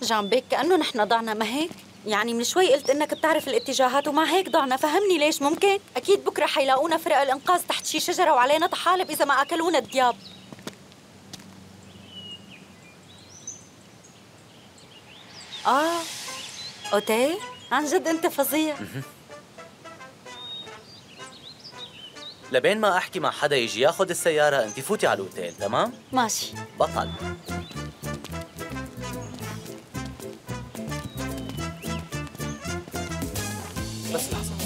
جنبك كأنه نحن ضعنا، ما هيك؟ يعني من شوي قلت إنك بتعرف الاتجاهات ومع هيك ضعنا، فهمني ليش ممكن؟ أكيد بكرة حيلاقونا فرق الإنقاذ تحت شي شجرة وعلينا طحالب إذا ما أكلونا الدياب. أوتيل؟ عن جد أنت فظيع. لبين ما أحكي مع حدا يجي ياخذ السيارة، أنت فوتي على الأوتيل، تمام؟ ماشي. بطل. بس لحظة.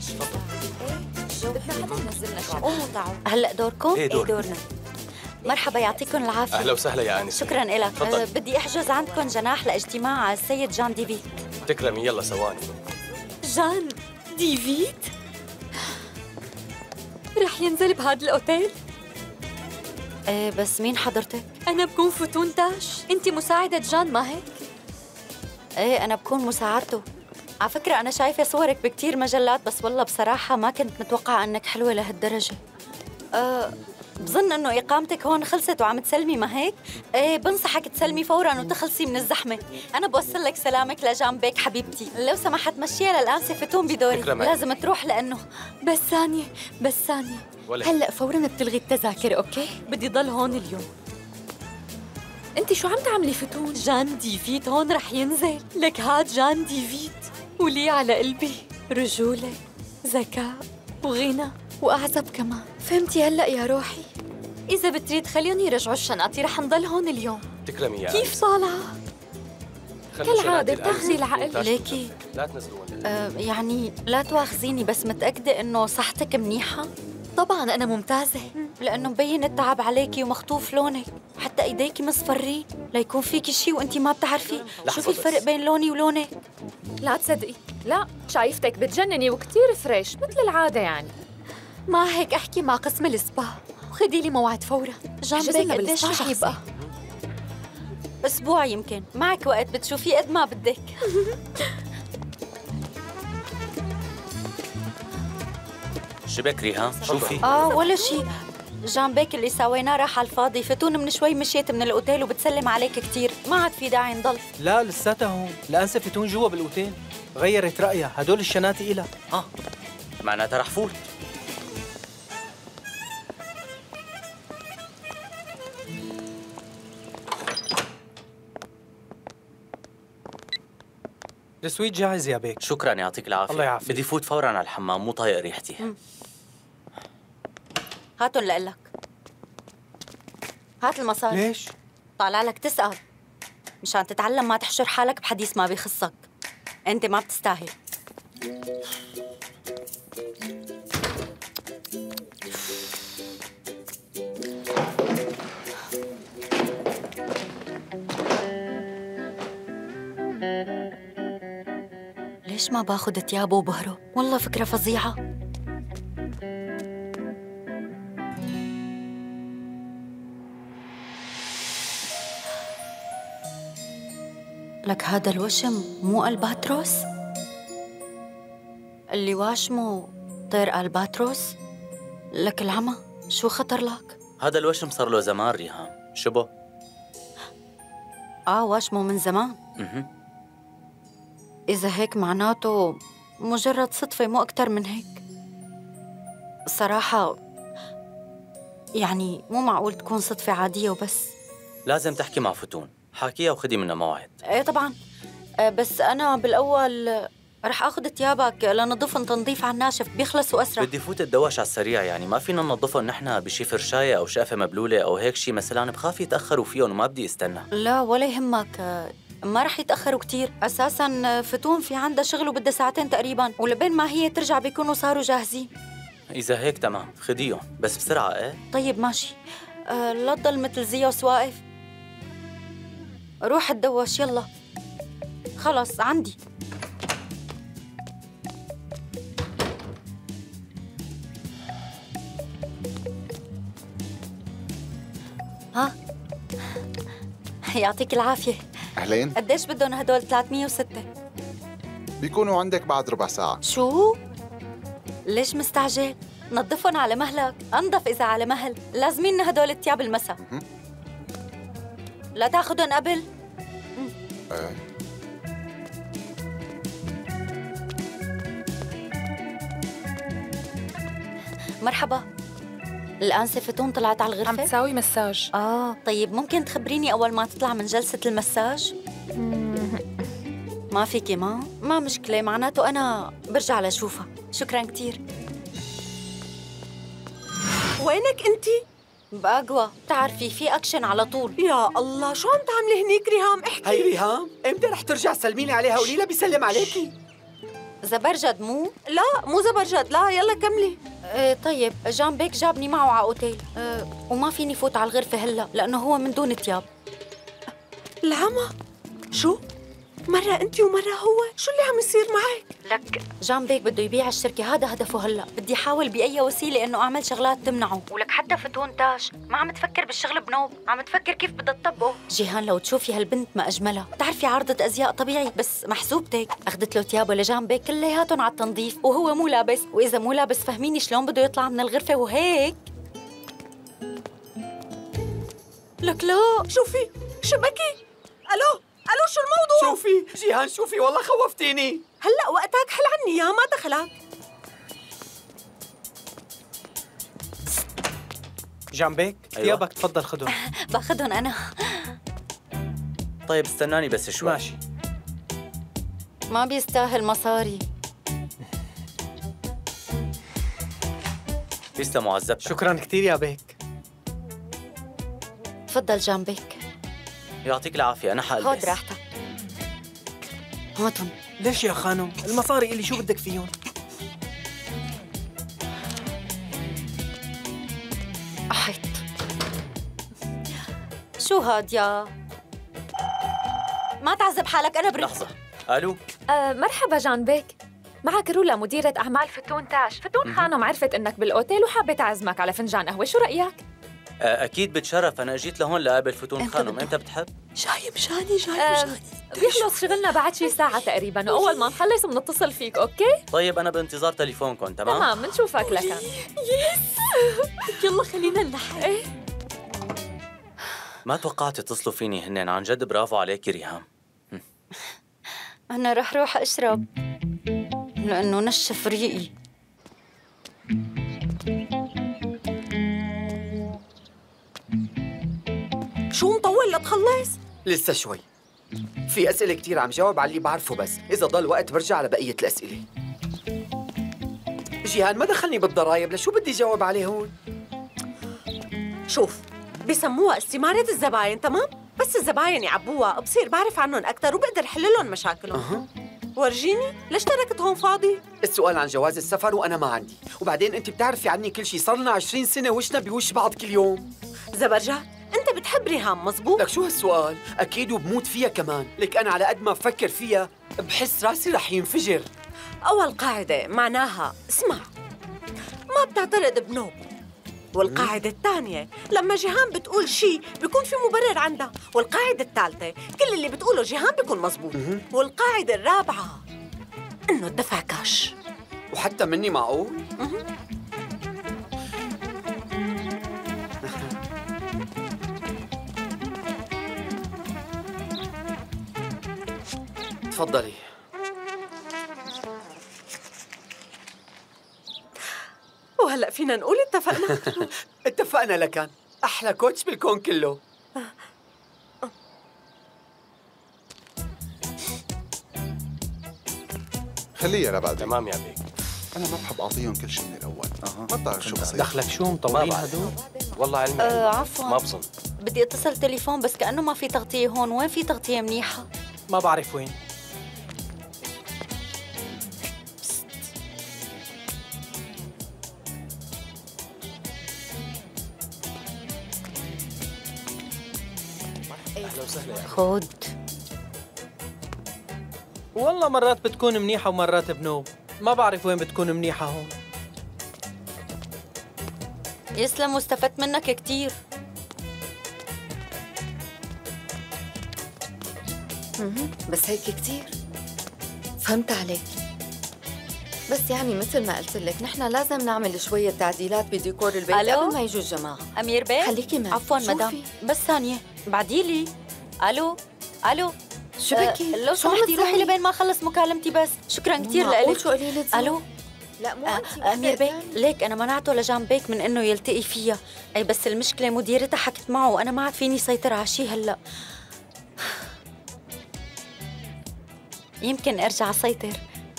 هلأ دوركم؟ إيه دورنا. مرحبا، يعطيكم العافية. أهلا وسهلا يا آنسة. شكراً لك. بدي أحجز عندكم جناح لاجتماع السيد جان ديفيد. تكرمي، يلا ثواني. جان ديفيد؟ رح ينزل بهذا الأوتيل؟ إيه بس مين حضرتك؟ أنا بكون فتون تاش، أنت مساعدة جان ما هيك؟ إيه أنا بكون مساعدته. على فكرة أنا شايفة صورك بكتير مجلات، بس والله بصراحة ما كنت متوقعة أنك حلوة لهالدرجة. بظن أنه إقامتك هون خلصت وعم تسلمي، ما هيك؟ إيه بنصحك تسلمي فوراً وتخلصي من الزحمة. أنا بوصل لك سلامك لجنبك حبيبتي. لو سمحت مشيها للآنسة فتون بدوري، لازم تروح لأنه بس ثانية هلأ فوراً بتلغي التذاكر، أوكي؟ بدي ضل هون اليوم. أنت شو عم تعملي فتون؟ جان ديفيد هون رح ينزل، لك هاد جان ديفيد ولي على قلبي رجولة، ذكاء وغنى وأعزب كمان. فهمتي هلأ يا روحي؟ إذا بتريد خليهم يرجعوا الشنطة، رح نضل هون اليوم. تكرمي يا كيف طالعة؟ كالعادة بتاخذي العقل. ليكي لا تنزلوا يعني لا تواخذيني، بس متأكدة إنه صحتك منيحة؟ طبعاً أنا ممتازة، لأنه مبين التعب عليكي ومخطوف لونك، حتى إيديكي مصفرين، ليكون فيكي شي وأنتِ ما بتعرفي. شو في الفرق بين لوني ولونك؟ لا تصدقي، لا شايفتك بتجنني وكتير فريش مثل العادة يعني. ما هيك احكي مع قسم السبا وخدي لي موعد فورا. جنبك قديش رح يبقى؟ أسبوع يمكن، معك وقت بتشوفي قد ما بدك. شبكري ها؟ شوفي. ولا شيء. جنبك اللي سويناه راح على الفاضي. فتون من شوي مشيت من الأوتيل وبتسلم عليك كتير، ما عاد في داعي نضل. لا لساتها هون، الأنسة فتون جوا بالأوتيل، غيرت رأيها، هدول الشناتي إلها. معناتها رح فوت. السويت جاهز يا بيك. شكراً، يعطيك العافية. الله يعافيك. بدي فوت فوراً على الحمام، مو طايق ريحتي. هاتن لقلك. هات المصاري. ليش؟ طالع لك تسأل مشان تتعلم ما تحشر حالك بحديث ما بيخصك. أنت ما بتستاهل. ليش ما باخد تيابه وبهرب؟ والله فكرة فظيعة. لك هذا الوشم مو الباتروس؟ اللي واشمه طير الباتروس؟ لك العمى شو خطر لك؟ هذا الوشم صار له زمان ريهام، شبه؟ واشمه من زمان. إذا هيك معناته مجرد صدفة، مو أكتر من هيك. صراحة يعني مو معقول تكون صدفة عادية وبس. لازم تحكي مع فتون، حاكيها وخدي منها موعد. ايه طبعا. بس أنا بالأول رح أخذ ثيابك لنضفن تنظيف على الناشف، بيخلصوا أسرع. بدي فوت الدواش على السريع، يعني ما فينا ننظفهم نحن بشي فرشاية أو شقفة مبلولة أو هيك شي مثلاً، بخاف يتأخروا فيهم وما بدي استنى. لا ولا يهمك، ما رح يتأخروا كتير. أساساً فتون في عندها شغل وبدها ساعتين تقريباً، ولبين ما هي ترجع بيكونوا صاروا جاهزين. إذا هيك تمام، خديهم بس بسرعة. إيه طيب ماشي. لا تضل مثل زيوس واقف. روح تدوش يلا. خلص عندي. ها يعطيك العافية. أهلين. قديش بدهم هدول؟ 306 بيكونوا عندك بعد ربع ساعة. شو؟ ليش مستعجل؟ نظفهم على مهلك، انظف إذا على مهل. لازمين هدول التياب المسا. لا تاخدهم قبل. ايه مرحبا، الآنسة فتون طلعت على عم الغرفة؟ تساوي مساج. طيب ممكن تخبريني أول ما تطلع من جلسة المساج؟ ما فيكي ما مشكلة، معناته أنا برجع لأشوفها. شكراً كتير. وينك انتي؟ بأقوى، بتعرفي في أكشن على طول. يا الله، شو عم تعملي هنيك ريهام؟ احكي. هي ريهام، امتى رح ترجع سلمي لي عليها؟ قولي لها بيسلم عليكي. زبرجد مو؟ لا مو زبرجد، لا يلا كملي. طيب جان بيك جابني معه على أوتيل، وما فيني فوت على الغرفة هلأ لأنه هو من دون تياب. العمى؟ شو؟ مرة انتي ومرة هو؟ شو اللي عم يصير معك؟ لك جان بيك بده يبيع الشركة، هذا هدفه هلأ. بدي أحاول بأي وسيلة إنه أعمل شغلات تمنعه. ولك حتى فتون تاش ما عم تفكر بالشغل بنوب، عم تفكر كيف بدها تطبقه. جيهان لو تشوفي هالبنت ما أجملها، بتعرفي عارضة أزياء طبيعي بس محسوبتك. أخذت له تيابه لجان بيك كلياتهم على التنظيف وهو مو لابس، وإذا مو لابس فهميني شلون بده يطلع من الغرفة وهيك. لك لا، شوفي شبكي. الو شو الموضوع؟ شوفي جيهان، شوفي والله خوفتيني. هلا وقتك حل عني، يا ما دخلك. جنبك ثيابك تفضل خدهم. باخذهم أنا. طيب استناني بس شوي. ماشي. ما بيستاهل مصاري. لسه معذب. شكراً كثير يا بيك. تفضل جان بيك. يعطيك العافية، أنا حالبس. خذ راحتك. هاتهم. ليش يا خانم؟ المصاري اللي شو بدك فيهم؟ أحيط. شو هاد يا؟ ما تعذب حالك، أنا برد. لحظة. ألو. مرحبا جان بيك، معك رولا مديرة أعمال فتون تاش. فتون خانم عرفت إنك بالأوتيل وحابة تعزمك على فنجان قهوة، شو رأيك؟ أكيد بتشرف، أنا جيت لهون لقابل فتون خانم. أنت بتحب؟ جاي مشاني. بيخلص شغلنا بعد شي ساعة تقريبا، وأول ما نخلص بنتصل فيك، أوكي؟ طيب أنا بانتظار تليفونكم. تمام، بنشوفك لكن. يلا خلينا نلحق. إيه؟ ما توقعت يتصلوا فيني هنن، عن جد برافو عليكي ريهام. أنا رح روح أشرب لأنه نشف ريقي. شو مطول لتخلص؟ لسه شوي، في أسئلة كتير عم جاوب على اللي بعرفه، بس إذا ضل وقت برجع على بقية الأسئلة. جيهان ما دخلني بالضرايب، لشو بدي جاوب عليه هون؟ شوف، بسموها استمارة الزباين، تمام؟ بس الزباين يعبوها بصير بعرف عنهم أكثر وبقدر حل لهم مشاكلهم. ورجيني، ليش تركت هون فاضي؟ السؤال عن جواز السفر وأنا ما عندي، وبعدين أنت بتعرفي عني كل شيء، صار لنا 20 سنة وشنا بوش بعض كل يوم. زبرجة، أنت بتحب ريهام مزبوط؟ لك شو هالسؤال؟ أكيد وبموت فيها كمان، لك أنا على قد ما بفكر فيها بحس راسي رح ينفجر. أول قاعدة معناها اسمع، ما بتعترض بنوب. والقاعدة الثانية، لما جيهان بتقول شيء بيكون في مبرر عندها. والقاعدة الثالثة، كل اللي بتقوله جيهان بيكون مزبوط. والقاعدة الرابعة إنه الدفع كاش. وحتى مني معقول؟ تفضلي. وهلأ فينا نقول اتفقنا. اتفقنا لكان، أحلى كوتش بالكون كله. خليها لبعدين. تمام يا بيك. أنا ما بحب أعطيهم كل شيء من الأول. ما بتعرف شو بصير. دخلك شو مطولين هدول؟ والله علمي عفواً. ما بظن. بدي اتصل تليفون بس كأنه ما في تغطية هون. وين في تغطية منيحة؟ ما بعرف وين. أهلا وسهلا يا أخي. خود. والله مرات بتكون منيحة ومرات بنوب، ما بعرف وين بتكون منيحة هون. يسلم، واستفدت منك كتير. بس هيك كتير فهمت عليك. بس يعني مثل ما قلت لك، نحن لازم نعمل شوية تعديلات بديكور البيت ألو؟ قبل ما يجوا الجماعة. أمير بيه؟ خليكي معي. عفواً شو مدام، في؟ بس ثانية بعديلي. ألو شو بكي؟ لو سمحتي روحي لبين ما اخلص مكالمتي بس. شكرا كثير لك. شو قليلة ذوق. الو لا مو انت امير بيك، ليك انا منعته لجان بيك من انه يلتقي فيها. اي بس المشكله مديرتها حكت معه وانا ما عاد فيني سيطر على شيء هلا. يمكن ارجع اسيطر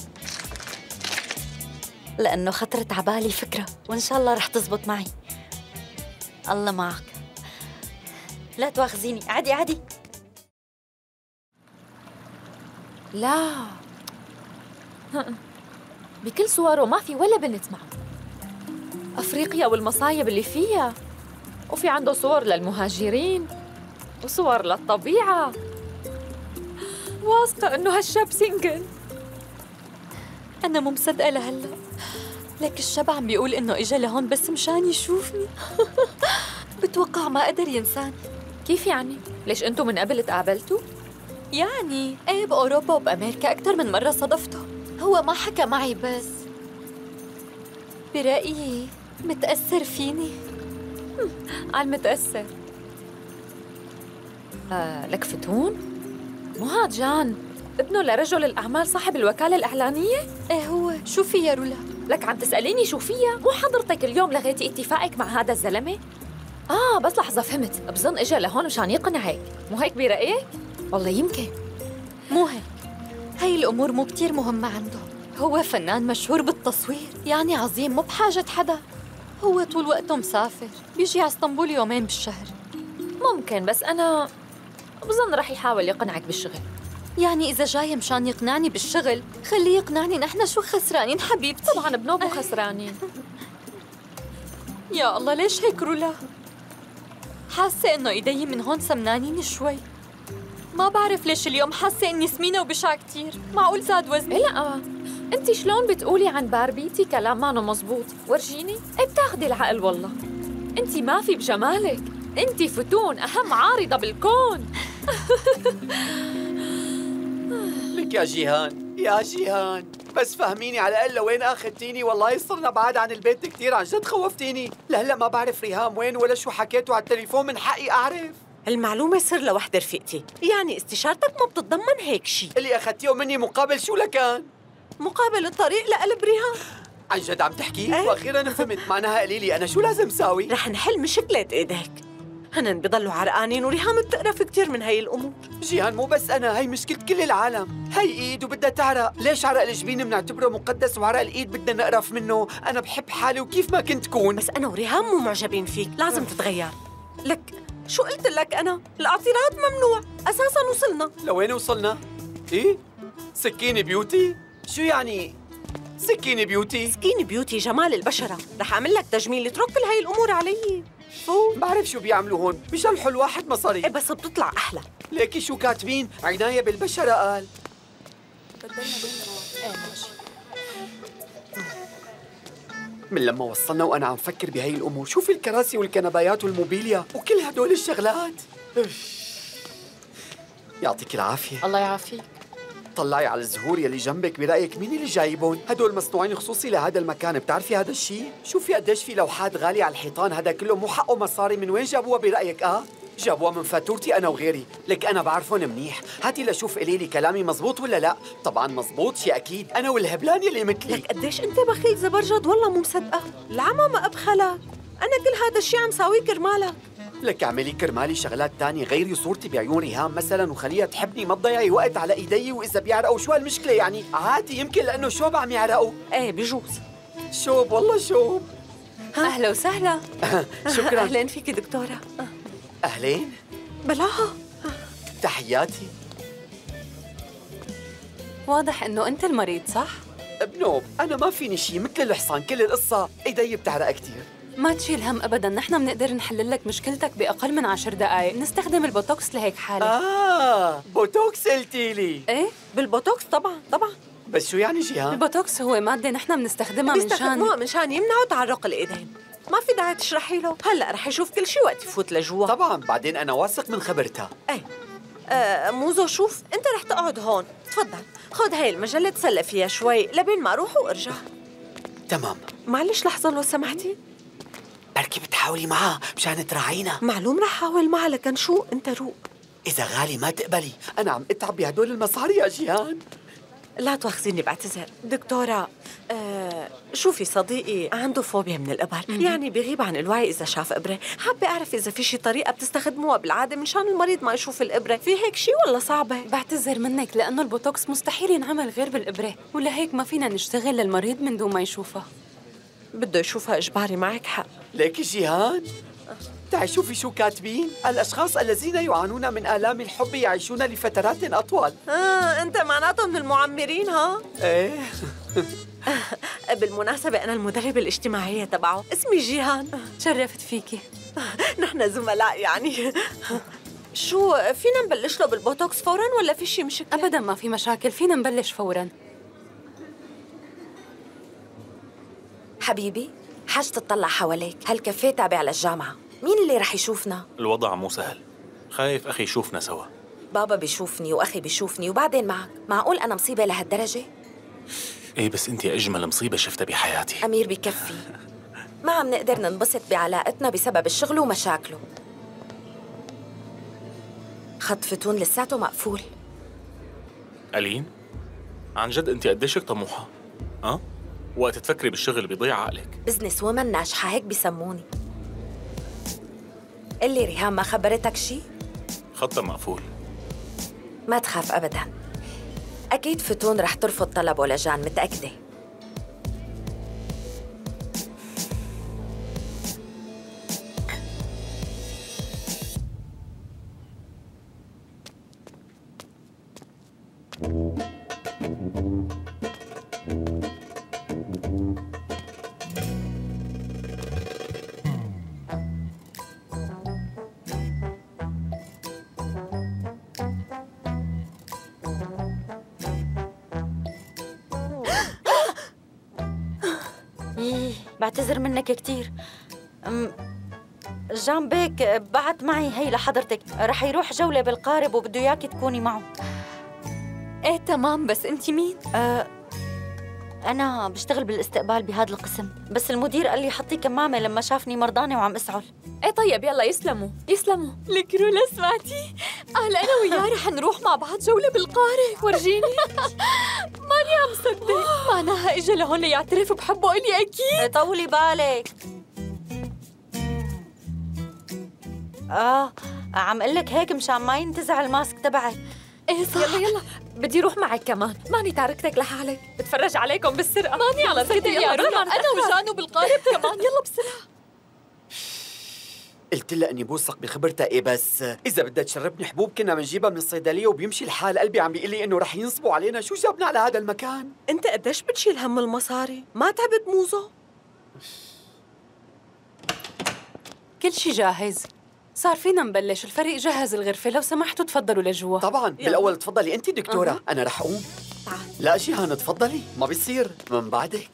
لانه خطرت عبالي فكره وان شاء الله رح تزبط معي. الله معك. لا تواخذيني. عادي. لا بكل صوره ما في ولا بنت معه. أفريقيا والمصايب اللي فيها، وفي عنده صور للمهاجرين وصور للطبيعة. واثقة إنه هالشاب سنجل. أنا مو مصدقة لهلا، لك الشاب عم بيقول إنه إجا لهون بس مشان يشوفني. بتوقع ما قدر ينساني. كيف يعني؟ ليش أنتوا من قبل تقابلتوا؟ يعني إيه بأوروبا وبأمريكا أكثر من مرة صدفته. هو ما حكى معي بس برأيي متأثر فيني. على المتأثر. لك فتون؟ مو هاد جان ابنه لرجل الأعمال صاحب الوكالة الإعلانية؟ إيه هو. شو في يا رولا؟ لك عم تسأليني شو فيها؟ مو حضرتك اليوم لغيتي اتفاقك مع هذا الزلمة؟ بس لحظة فهمت، بظن إجا لهون مشان يقنعك، مو هيك برأيك؟ والله يمكن. مو هيك، هاي الأمور مو كتير مهمة عنده. هو فنان مشهور بالتصوير، يعني عظيم مو بحاجة حدا. هو طول وقته مسافر، بيجي على اسطنبول يومين بالشهر. ممكن، بس أنا بظن رح يحاول يقنعك بالشغل. يعني إذا جاي مشان يقنعني بالشغل، خليه يقنعني. نحن شو خسرانين حبيبتي؟ طبعاً بنوب خسرانين. يا الله ليش هيك رولا؟ حاسة إنه إيدي من هون سمنانين شوي. ما بعرف ليش اليوم حاسة إني سمينة وبشعة كتير. معقول زاد وزني؟ لا أنت شلون بتقولي عن باربيتي كلام ما مزبوط؟ ورجيني. بتاخدي العقل والله. أنت ما في بجمالك، أنت فتون أهم عارضة بالكون. لك يا جيهان بس فهميني على الأقل لوين أخذتيني. والله صرنا بعاد عن البيت كتير، عن جد خوفتيني. لهلا ما بعرف ريهام وين ولا شو حكيتوا على التليفون. من حقي أعرف. المعلومة سر لوحدة رفيقتي، يعني استشارتك ما بتتضمن هيك شيء. اللي أخذتيه مني مقابل شو لكان؟ مقابل الطريق لقلب ريهام. عن جد عم تحكي؟ وأخيراً فهمت. معناها قليلي أنا شو لازم ساوي؟ رح نحل مشكلة إيديك. هنن بضلوا عرقانين وريهام بتقرف كتير من هاي الأمور. جيهان مو بس أنا، هاي مشكلة كل العالم. هاي إيد وبدها تعرق. ليش عرق الجبين بنعتبره مقدس وعرق الإيد بدنا نقرف منه؟ أنا بحب حالي وكيف ما كنت كون. بس أنا وريهام مو معجبين فيك، لازم تتغير. لك شو قلت لك أنا؟ الاعتراض ممنوع، أساساً وصلنا. لوين وصلنا؟ إيه؟ سكين بيوتي؟ شو يعني سكين بيوتي؟ سكين بيوتي جمال البشرة، رح أعمل لك تجميل، اترك كل هاي الأمور علي. بعرف شو بيعملوا هون، بيشلحوا الواحد مصاري. إيه بس بتطلع أحلى. ليكي شو كاتبين؟ عناية بالبشرة قال. من لما وصلنا وأنا عم فكر بهاي الأمور. شوفي الكراسي والكنبايات والموبيليا وكل هدول الشغلات. يعطيك العافية. الله يعافيك. طلعي على الزهور يلي جنبك، برأيك مين اللي جايبهم؟ هدول مصنوعين خصوصي لهذا المكان، بتعرفي هذا الشيء؟ شوفي قديش في لوحات غالية على الحيطان، هذا كله مو حقه مصاري. من وين جابوها برأيك؟ جابوها من فاتورتي أنا وغيري. لك أنا بعرفهم منيح. هاتي لشوف قليلي كلامي مزبوط ولا لا. طبعاً مزبوط شيء أكيد، أنا والهبلان يلي مثلي. لك قديش أنت بخيل زبرجد، والله مو مصدقة. العمى ما أبخلك، أنا كل هذا الشيء عم ساويه كرمالك. لك اعملي كرمالي شغلات تانية، غيري صورتي بعيون ريهام مثلا وخليها تحبني، ما تضيعي وقت على ايدي. واذا بيعرقوا شو هالمشكلة يعني؟ عادي، يمكن لانه شوب عم يعرقوا. ايه بجوز. شوب والله شوب. اهلا وسهلا. شكرا. اهلين فيكي دكتورة. اهلين. بلاها. تحياتي. واضح انه انت المريض صح؟ بنوب انا ما فيني شيء، مثل الحصان كل القصة ايدي بتعرق كثير. ما تشيل هم ابدا، نحن بنقدر نحل لك مشكلتك باقل من 10 دقائق، نستخدم البوتوكس لهيك حالة. بوتوكس قلتي لي؟ ايه بالبوتوكس طبعا. بس شو يعني جيهان؟ البوتوكس هو مادة نحن بنستخدمها مشان يمنعوا تعرق الايدين. ما في داعي تشرحي له، هلا رح يشوف كل شيء وقت يفوت لجوا. طبعا بعدين انا واثق من خبرتها. ايه موزو شوف، انت رح تقعد هون، تفضل خذ هاي المجلة تسلى فيها شوي لبين ما اروح وارجع. تمام. معلش لحظة لو سمحتي. بركي بتحاولي معها مشان تراعينا. معلوم رح حاول معها، لكن شو انت روق. إذا غالي ما تقبلي، أنا عم أتعب بهدول المصاري يا جيهان. لا تواخذيني بعتذر دكتورة. شوفي صديقي عنده فوبيا من الإبر، يعني بيغيب عن الوعي إذا شاف إبرة. حابة أعرف إذا في شي طريقة بتستخدموها بالعادة منشان المريض ما يشوف الإبرة. في هيك شي ولا صعبة؟ بعتذر منك لأنه البوتوكس مستحيل ينعمل غير بالإبرة، ولهيك ما فينا نشتغل للمريض من دون ما يشوفها. بده يشوفها إجباري، معك حق. ليكي جيهان، تعي شوفي شو كاتبين. الأشخاص الذين يعانون من آلام الحب يعيشون لفترات أطول. أنت معناته من المعمرين ها؟ إيه. بالمناسبة أنا المدربة الاجتماعية تبعه، اسمي جيهان. تشرفت فيكي. نحن زملاء يعني. شو فينا نبلش له بالبوتوكس فوراً ولا في شي مشكلة؟ أبداً ما في مشاكل، فينا نبلش فوراً. حبيبي حاج تطلع حواليك، هالكافيه تابع للجامعة، مين اللي رح يشوفنا؟ الوضع مو سهل، خايف أخي يشوفنا سوا. بابا بيشوفني وأخي بيشوفني وبعدين معك، معقول أنا مصيبة لهالدرجة؟ إيه بس أنت أجمل مصيبة شفتها بحياتي. أمير بكفي، ما عم نقدر ننبسط بعلاقتنا بسبب الشغل ومشاكله. خط فتون لساته مقفول. ألين، عن جد أنت قديشك طموحة؟ وقت تفكري بالشغل بيضيع عقلك. بزنس وومن ناجحة هيك بيسموني. قلي ريهام، ما خبرتك شي؟ خطها مقفول. ما تخاف أبداً، أكيد فتون رح ترفض طلبه لجان، متأكدة. بعتذر منك كتير. جان بيك بعت معي هي لحضرتك، رح يروح جولة بالقارب وبده إياكي تكوني معه. ايه تمام، بس انتي مين؟ أنا بشتغل بالاستقبال بهذا القسم، بس المدير قال لي حطي كمامة لما شافني مرضانة وعم أسعل. ايه طيب يلا، يسلموا يسلموا. لك رولا سمعتي؟ قال أنا وياه رح نروح مع بعض جولة بالقارب. ورجيني. ماني عم صدق، معناها إجا لهون ليعترف بحبه إلي أكيد. طولي بالك. عم قلك هيك مشان ما ينتزع الماسك تبعك. ايه صح. يلا يلا، بدي روح معك كمان، ماني تاركتك لحالك، بتفرج عليكم بالسرقة. ماني على صدق يا رولا، أنا وجانو بالقارب كمان. يلا بسرعة. قلت لها اني بوثق بخبرتها. ايه بس اذا بدها تشربني حبوب كنا بنجيبها من الصيدليه وبيمشي الحال. قلبي عم بيقول لي انه رح ينصبوا علينا. شو جابنا على هذا المكان؟ انت قديش بتشيل هم المصاري؟ ما تعبت موزو؟ كل شي جاهز، صار فينا نبلش. الفريق جهز الغرفة، لو سمحتوا تفضلوا لجوا. طبعا بالاول تفضلي انت دكتوره. انا رح اقوم. تعال. لا جيهان تفضلي، ما بيصير من بعدك.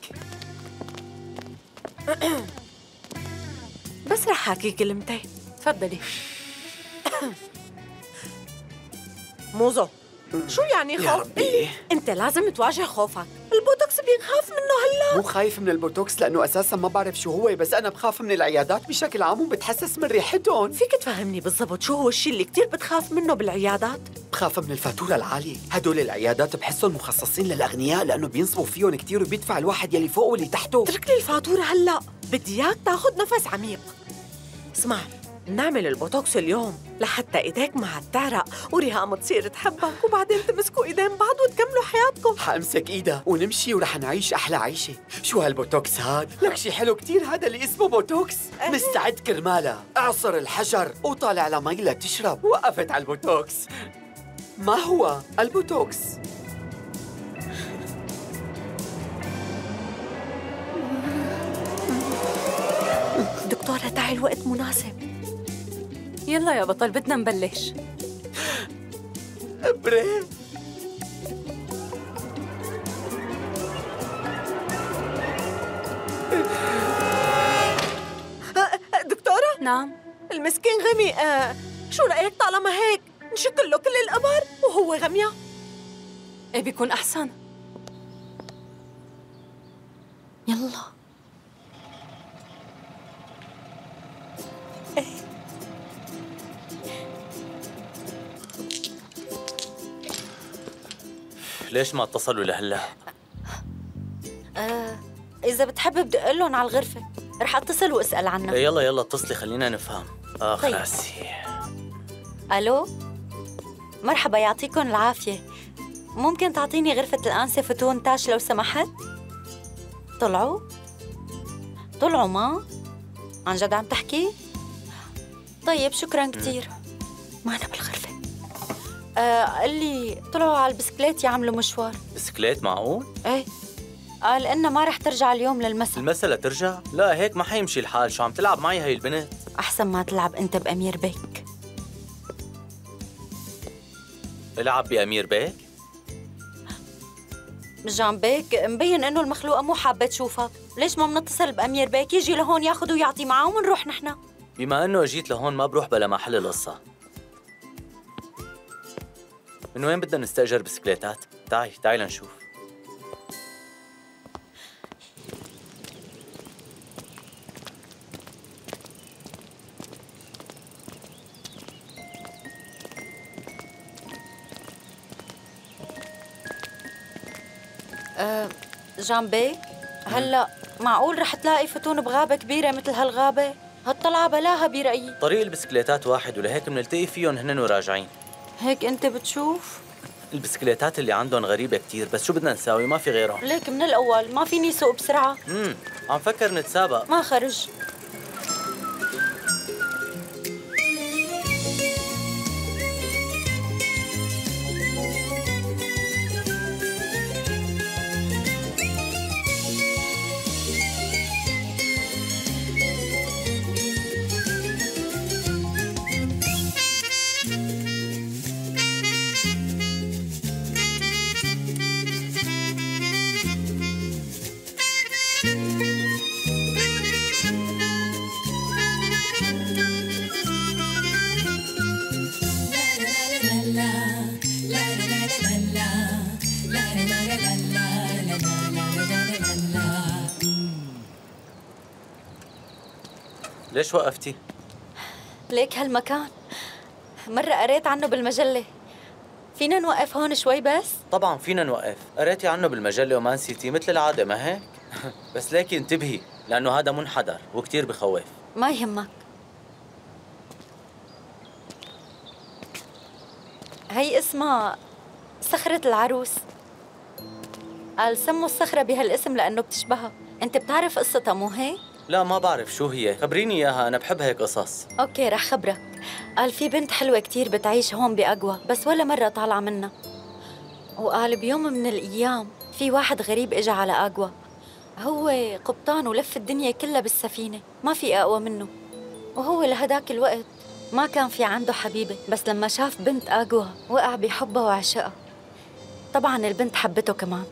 بس رح حاكي كلمتين. تفضلي. موزو، شو يعني خوف؟ يا ربي، انت لازم تواجه خوفك. البوتوكس بينخاف منه هلا. مو خايف من البوتوكس لانه اساسا ما بعرف شو هو، بس انا بخاف من العيادات بشكل عام وبتحسس من ريحتهم. فيك تفهمني بالضبط شو هو الشيء اللي كثير بتخاف منه بالعيادات؟ بخاف من الفاتوره العاليه. هدول العيادات بحسهم مخصصين للاغنياء لانه بينصبوا فيهم كثير وبيدفع الواحد يلي فوق واللي تحته. اترك لي الفاتوره هلا، بدي اياك تاخذ نفس عميق. اسمع، نعمل البوتوكس اليوم لحتى ايديك ما عاد تعرق وريهام تصير تحبك، وبعدين تمسكوا ايدين بعض وتكملوا حياتكم. حامسك ايدها ونمشي ورح نعيش احلى عيشه. شو هالبوتوكس هاد؟ لك شي حلو كتير هذا اللي اسمه بوتوكس. مستعد كرمالها. اعصر الحجر وطالع لمي لتشرب. وقفت على البوتوكس. ما هو البوتوكس؟ دكتورة تعي، الوقت مناسب. يلا يا بطل، بدنا نبلش. إبرة. دكتورة؟ نعم. المسكين غمي. شو رأيك طالما هيك نشكل له كل الإبر وهو غمية؟ ايه بيكون أحسن. يلا. ليش ما اتصلوا لهلا؟ إذا بتحب بدي أقول لهم على الغرفة، رح أتصل وأسأل عنها. يلا يلا اتصلي خلينا نفهم. طيب. راسي. ألو، مرحبا يعطيكم العافية. ممكن تعطيني غرفة الأنسة فتون تاش لو سمحت؟ طلعوا ما؟ عن جد عم تحكي؟ طيب شكراً كتير. ما أنا بالغرفة. قال لي طلعوا على البسكليت يعملوا مشوار. بسكليت معقول؟ ايه، قال إنها ما رح ترجع اليوم للمساء. المساء لترجع؟ لا هيك ما حيمشي الحال، شو عم تلعب معي هي البنت؟ أحسن ما تلعب أنت بأمير بيك. العب بأمير بيك؟ جان بيك مبين إنه المخلوقة مو حابة تشوفك، ليش ما بنتصل بأمير بيك يجي لهون ياخذ ويعطي معه ونروح نحن؟ بما إنه جيت لهون ما بروح بلا محل القصة. من وين بدنا نستأجر بسكليتات؟ تعي لنشوف. جان بيك، هلا معقول رح تلاقي فتون بغابة كبيرة مثل هالغابة؟ هالطلعة بلاها برأيي. طريق البسكليتات واحد ولهيك بنلتقي فيهم هنن وراجعين. هيك أنت بتشوف؟ البسكليتات اللي عندهم غريبة كتير، بس شو بدنا نساوي؟ ما في غيرهم. ليك من الأول ما فيني سوق بسرعة. عم فكر نتسابق. ما خرج. ليش وقفتي؟ ليك هالمكان مرة قريت عنه بالمجلة، فينا نوقف هون شوي بس؟ طبعا فينا نوقف، قريتي عنه بالمجلة وما نسيتي مثل العادة ما هيك؟ بس ليكي انتبهي لأنه هذا منحدر وكتير بخوف. ما يهمك. هي اسمها صخرة العروس، قال سموا الصخرة بهالاسم لأنه بتشبهها. أنت بتعرف قصتها مو هيك؟ لا ما بعرف شو هي، خبريني إياها، أنا بحب هيك قصص. أوكي رح خبرك. قال في بنت حلوة كتير بتعيش هون بأقوى، بس ولا مرة طالعة منها. وقال بيوم من الأيام في واحد غريب إجا على أقوى، هو قبطان ولف الدنيا كلها بالسفينة، ما في أقوى منه. وهو لهداك الوقت ما كان في عنده حبيبة، بس لما شاف بنت أقوى وقع بحبها وعشقها. طبعاً البنت حبته كمان.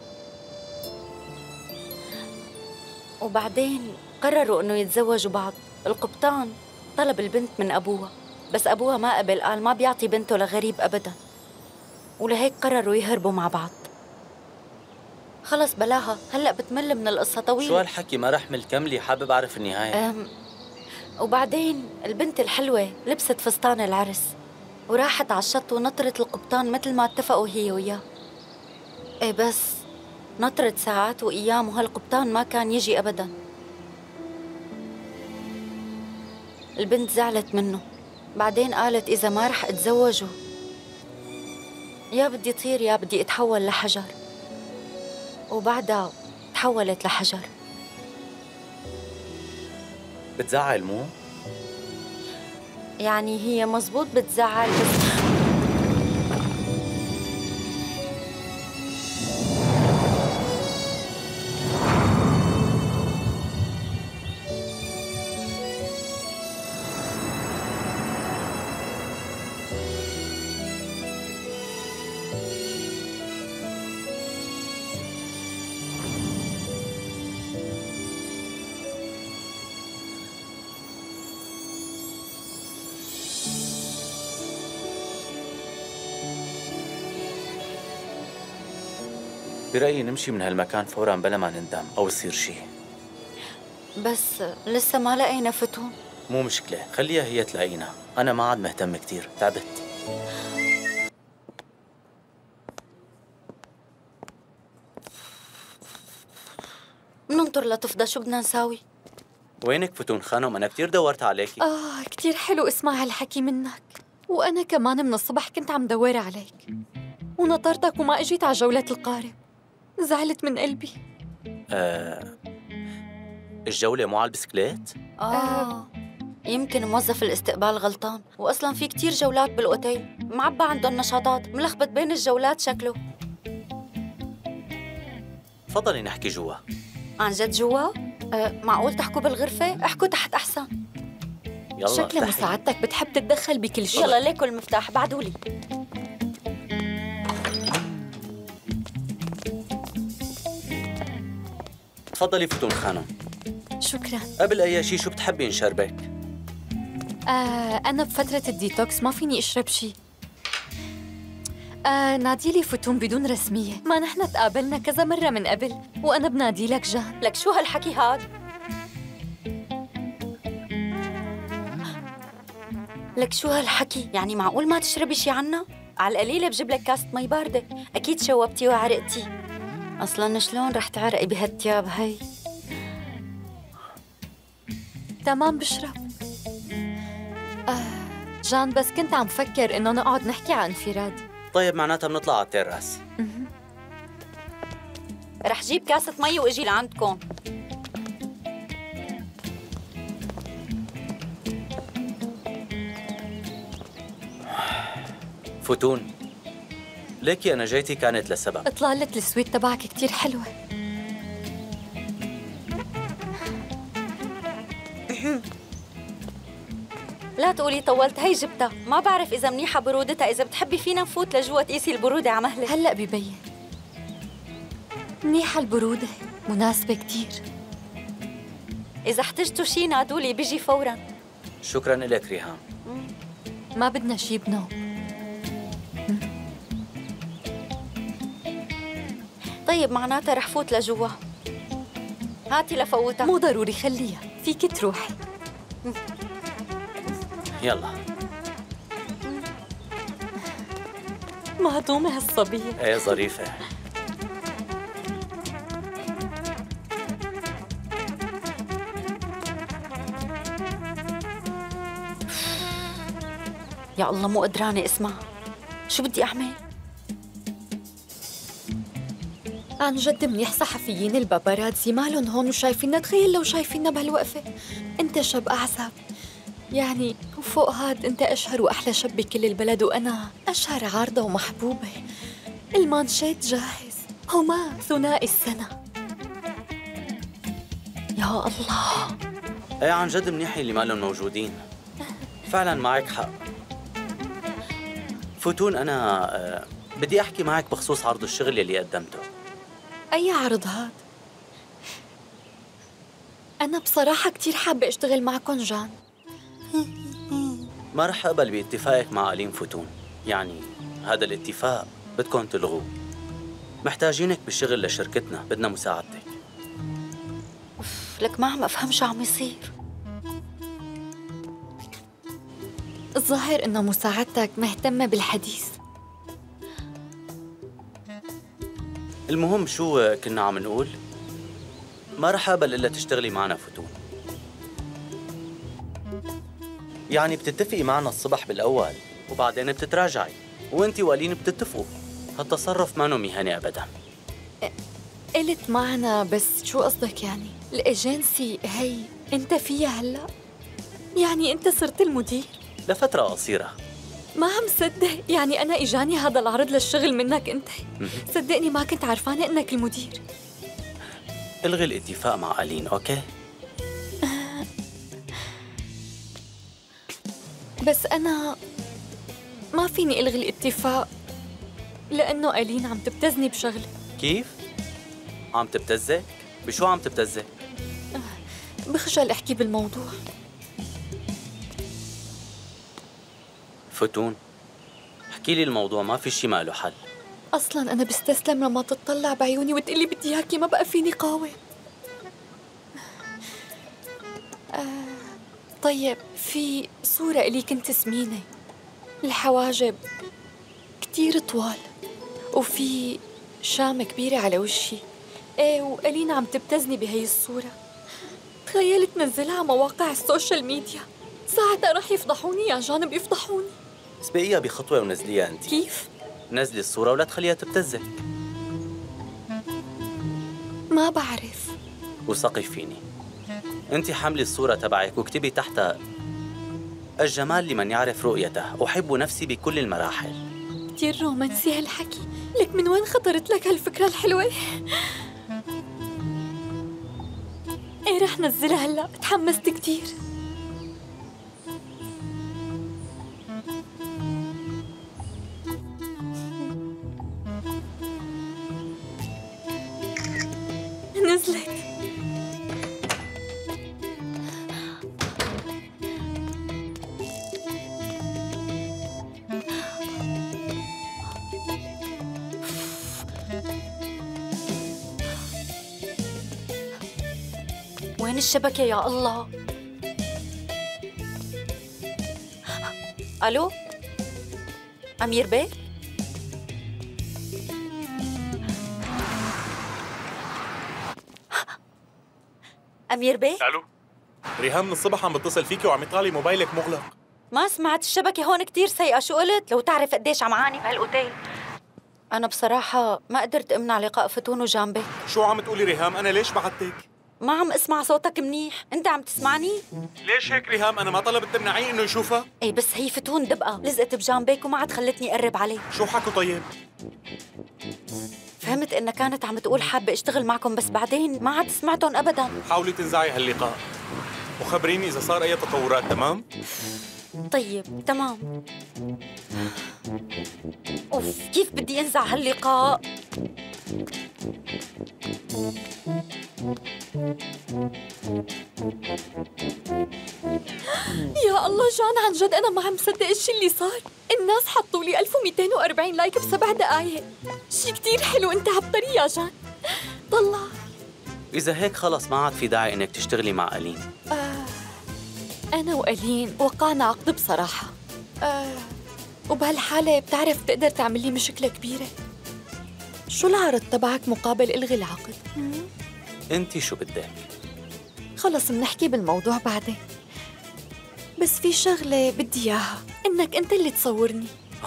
وبعدين قرروا إنه يتزوجوا بعض. القبطان طلب البنت من أبوها، بس أبوها ما قبل، قال ما بيعطي بنته لغريب أبداً. ولهيك قرروا يهربوا مع بعض. خلص بلاها، هلأ بتمل من القصة طويلة. شو هالحكي؟ ما رح مل كملي، حابب أعرف النهاية. وبعدين البنت الحلوة لبست فستان العرس وراحت على الشط ونطرت القبطان مثل ما اتفقوا هي وياه. ايه بس نطرت ساعات وأيام وهالقبطان ما كان يجي أبداً. البنت زعلت منه، بعدين قالت إذا ما رح أتزوجه يا بدي طير يا بدي أتحول لحجر. وبعدها تحولت لحجر. بتزعل مو؟ يعني هي مزبوط بتزعل بس برأيي نمشي من هالمكان فوراً بلا ما نندم أو يصير شي. بس لسه ما لقينا فتون. مو مشكلة، خليها هي تلاقينا، أنا ما عاد مهتم كتير، تعبت. ننطر لتفضى، شو بدنا نساوي؟ وينك فتون خانم؟ أنا كتير دورت عليكي. كتير حلو اسمع هالحكي منك، وأنا كمان من الصبح كنت عم دور عليك ونطرتك وما اجيت على جولة القارب. زعلت من قلبي. الجولة مو على البسكليت؟ يمكن موظف الاستقبال غلطان، وأصلاً في كتير جولات بالأوتيل، معبى عندهم نشاطات، ملخبط بين الجولات شكله. تفضلي نحكي جوا. عن جد جوا؟ معقول تحكوا بالغرفة؟ احكوا تحت أحسن. يلا شكل مساعدتك بتحب تتدخل بكل شيء. يلا ليكوا المفتاح، بعدولي. تفضلي فتون خانم. شكراً. قبل أي شيء شو بتحبي نشربك؟ أنا بفترة الديتوكس ما فيني أشرب شيء. ناديلي فتون بدون رسمية، ما نحن تقابلنا كذا مرة من قبل، وأنا بنادي لك جان. لك شو هالحكي هاد؟ لك شو هالحكي؟ يعني معقول ما تشربي شي عنا؟ على القليلة بجيب لك كاسة مي باردة، أكيد شوبتي وعرقتي. أصلاً شلون رح تعرقي بهالتياب هي؟ تمام بشرب. جان بس كنت عم فكر إنه نقعد نحكي عن انفراد. طيب معناتها بنطلع على التراس. رح جيب كاسة مي وأجي لعندكم. فتون، ليكي أنا جيتي كانت لسبب. إطلالة السويت تبعك كتير حلوة. لا تقولي طولت، هي جبتها. ما بعرف إذا منيحة برودتها، إذا بتحبي فينا نفوت لجوا تقيسي البرودة على مهلك. هلأ ببين. منيحة البرودة، مناسبة كتير. إذا احتجتوا شي نادولي بيجي فوراً. شكراً لك ريهام. ما بدنا شي بنوم. طيب معناتها رح فوت لجوا. هاتي لفوتها. مو ضروري، خليها، فيك تروحي. يلا. مهضومة هالصبية. ايه ظريفة. يا الله مو قدرانة اسمع. شو بدي أعمل؟ عن جد منيح صحفيين الباباراتزي مالهم هون وشايفيننا. تخيل لو شايفيننا بهالوقفة. انت شاب أعزب يعني، وفوق هاد انت أشهر وأحلى شاب بكل البلد، وأنا أشهر عارضة ومحبوبة. المانشيت جاهز، هما ثنائي السنة. يا الله. ايه عن جد منيح اللي مالهم موجودين. فعلا معك حق. فتون، أنا بدي أحكي معك بخصوص عرض الشغل اللي قدمته. أي عرض هاد؟ أنا بصراحة كتير حابة أشتغل معكم جان. ما رح أقبل باتفاقك مع ألين فتون. يعني هذا الاتفاق بدكم تلغوه. محتاجينك بالشغل لشركتنا، بدنا مساعدتك. لك ما عم أفهم شو عم يصير. الظاهر إنه مساعدتك مهتمة بالحديث. المهم شو كنا عم نقول؟ ما رح أقبل إلا تشتغلي معنا فتون. يعني بتتفقي معنا الصبح بالأول وبعدين بتتراجعي، وانتي وألين بتتفقوا. هالتصرف ما مهني أبداً. قلت معنا، بس شو قصدك يعني؟ الإيجنسي هي أنت فيها هلأ؟ يعني أنت صرت المدير؟ لفترة قصيرة. ما عم صدق، يعني أنا إجاني هذا العرض للشغل منك أنت. صدقني ما كنت عارفانة إنك المدير. الغي الاتفاق مع ألين، أوكي؟ بس أنا ما فيني ألغي الاتفاق لأنه ألين عم تبتزني بشغلي. كيف؟ عم تبتزك؟ بشو عم تبتزك؟ بخجل أحكي بالموضوع. فتون، احكي لي الموضوع، ما في شي ما له حل. أصلاً أنا بستسلم لما تطلع بعيوني وتقلي بدي إياكي، ما بقى فيني قاوم. طيب في صورة إلي كنت سمينة، الحواجب كتير طوال، وفي شامة كبيرة على وشي. ايه وألين عم تبتزني بهي الصورة. تخيلت تنزلها على مواقع السوشيال ميديا، ساعتها رح يفضحوني يا جان، بيفضحوني. سبقيها بخطوة ونزليها انت. كيف؟ نزلي الصورة ولا تخليها تبتزك. ما بعرف. وثقي فيني، انت حملي الصورة تبعك واكتبي تحتها: الجمال لمن يعرف رؤيته، أحب نفسي بكل المراحل. كتير رومانسي هالحكي، لك من وين خطرت لك هالفكرة الحلوة؟ ايه رح نزلها هلا، تحمست كتير. نزلت. وين الشبكة يا الله؟ ألو؟ أمير بيه؟ أمير بيه؟ الو ريهام، من الصبح عم بتصل فيكي وعم يطلع لي موبايلك مغلق. ما سمعت، الشبكة هون كتير سيئة. شو قلت؟ لو تعرف قديش عم عاني بهالأوتيل. أنا بصراحة ما قدرت أمنع لقاء فتون وجانبك. شو عم تقولي ريهام؟ أنا ليش بعتك؟ ما عم اسمع صوتك منيح. انت عم تسمعني؟ ليش هيك ريهام؟ انا ما طلبت تمنعيه انه يشوفها. اي بس هي فتون دبقة لزقت بجانبك وما عاد خلتني اقرب عليه. شو حكوا طيب؟ فهمت انها كانت عم تقول حابة اشتغل معكم، بس بعدين ما عاد سمعتهم ابدا. حاولي تنزعي هاللقاء وخبريني اذا صار اي تطورات. تمام؟ طيب تمام. اوف كيف بدي انزع هاللقاء؟ يا الله جان، عن جد أنا ما عم صدق الشي اللي صار. الناس حطوا لي 1240 لايك ب7 دقايق. شي كتير حلو. أنت عبقري يا جان. طلع. إذا هيك خلص ما عاد في داعي إنك تشتغلي مع ألين. أنا وألين وقعنا عقد بصراحة. وبهالحالة بتعرف تقدر تعمل لي مشكلة كبيرة. شو العرض تبعك مقابل إلغي العقد؟ أنت شو بدك؟ خلص منحكي بالموضوع بعدين، بس في شغلة بدي إياها، إنك أنت اللي تصورني.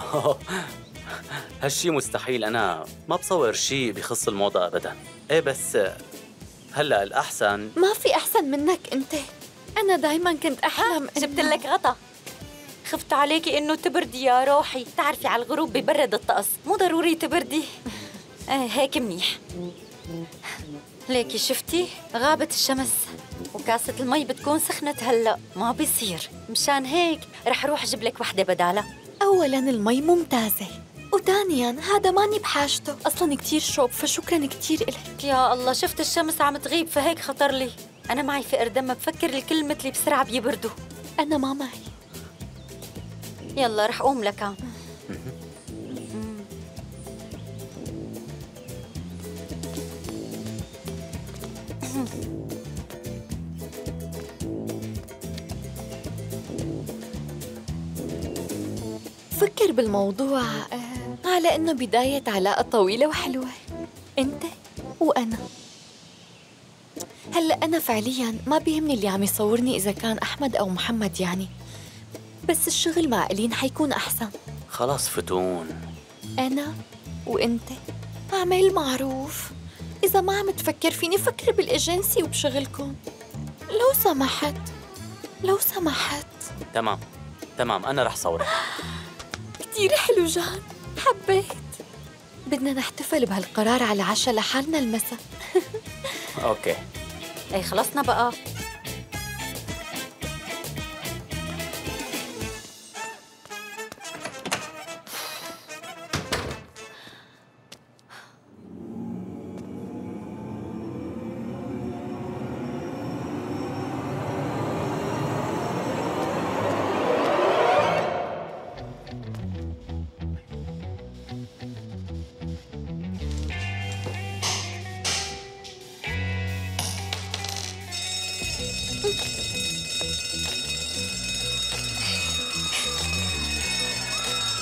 هالشي مستحيل، أنا ما بصور شي بخص الموضة أبداً. إيه بس هلأ الأحسن. ما في أحسن منك أنت. أنا دايماً كنت أحلم. جبت لك غطا. خفت عليكي إنه تبردي يا روحي. بتعرفي على الغروب ببرد الطقس، مو ضروري تبردي. هيك منيح. ليكي شفتي؟ غابت الشمس وكاسة المي بتكون سخنت هلأ. ما بيصير، مشان هيك رح أروح أجيب لك وحدة بدالها. أولاً المي ممتازة، وثانياً هذا ماني بحاجته أصلاً كتير شوب، فشكراً كتير إلك. يا الله شفت الشمس عم تغيب فهيك خطر لي. أنا معي فقر دم، بفكر الكل مثلي بسرعة بيبردوا. أنا ما معي. يلا رح أقوم لك. فكر بالموضوع على إنه بداية علاقة طويلة وحلوة، أنت وأنا. هلأ أنا فعلياً ما بيهمني اللي عم يصورني إذا كان أحمد أو محمد يعني، بس الشغل مع ألين حيكون أحسن. خلاص فتون، أنا وأنت أعمل معروف. إذا ما عم تفكر فيني فكر بالإيجنسي وبشغلكم لو سمحت. لو سمحت. تمام أنا رح صورك. كتير حلو جان، حبيت. بدنا نحتفل بهالقرار على العشاء لحالنا المساء. أوكي. اي خلصنا بقى.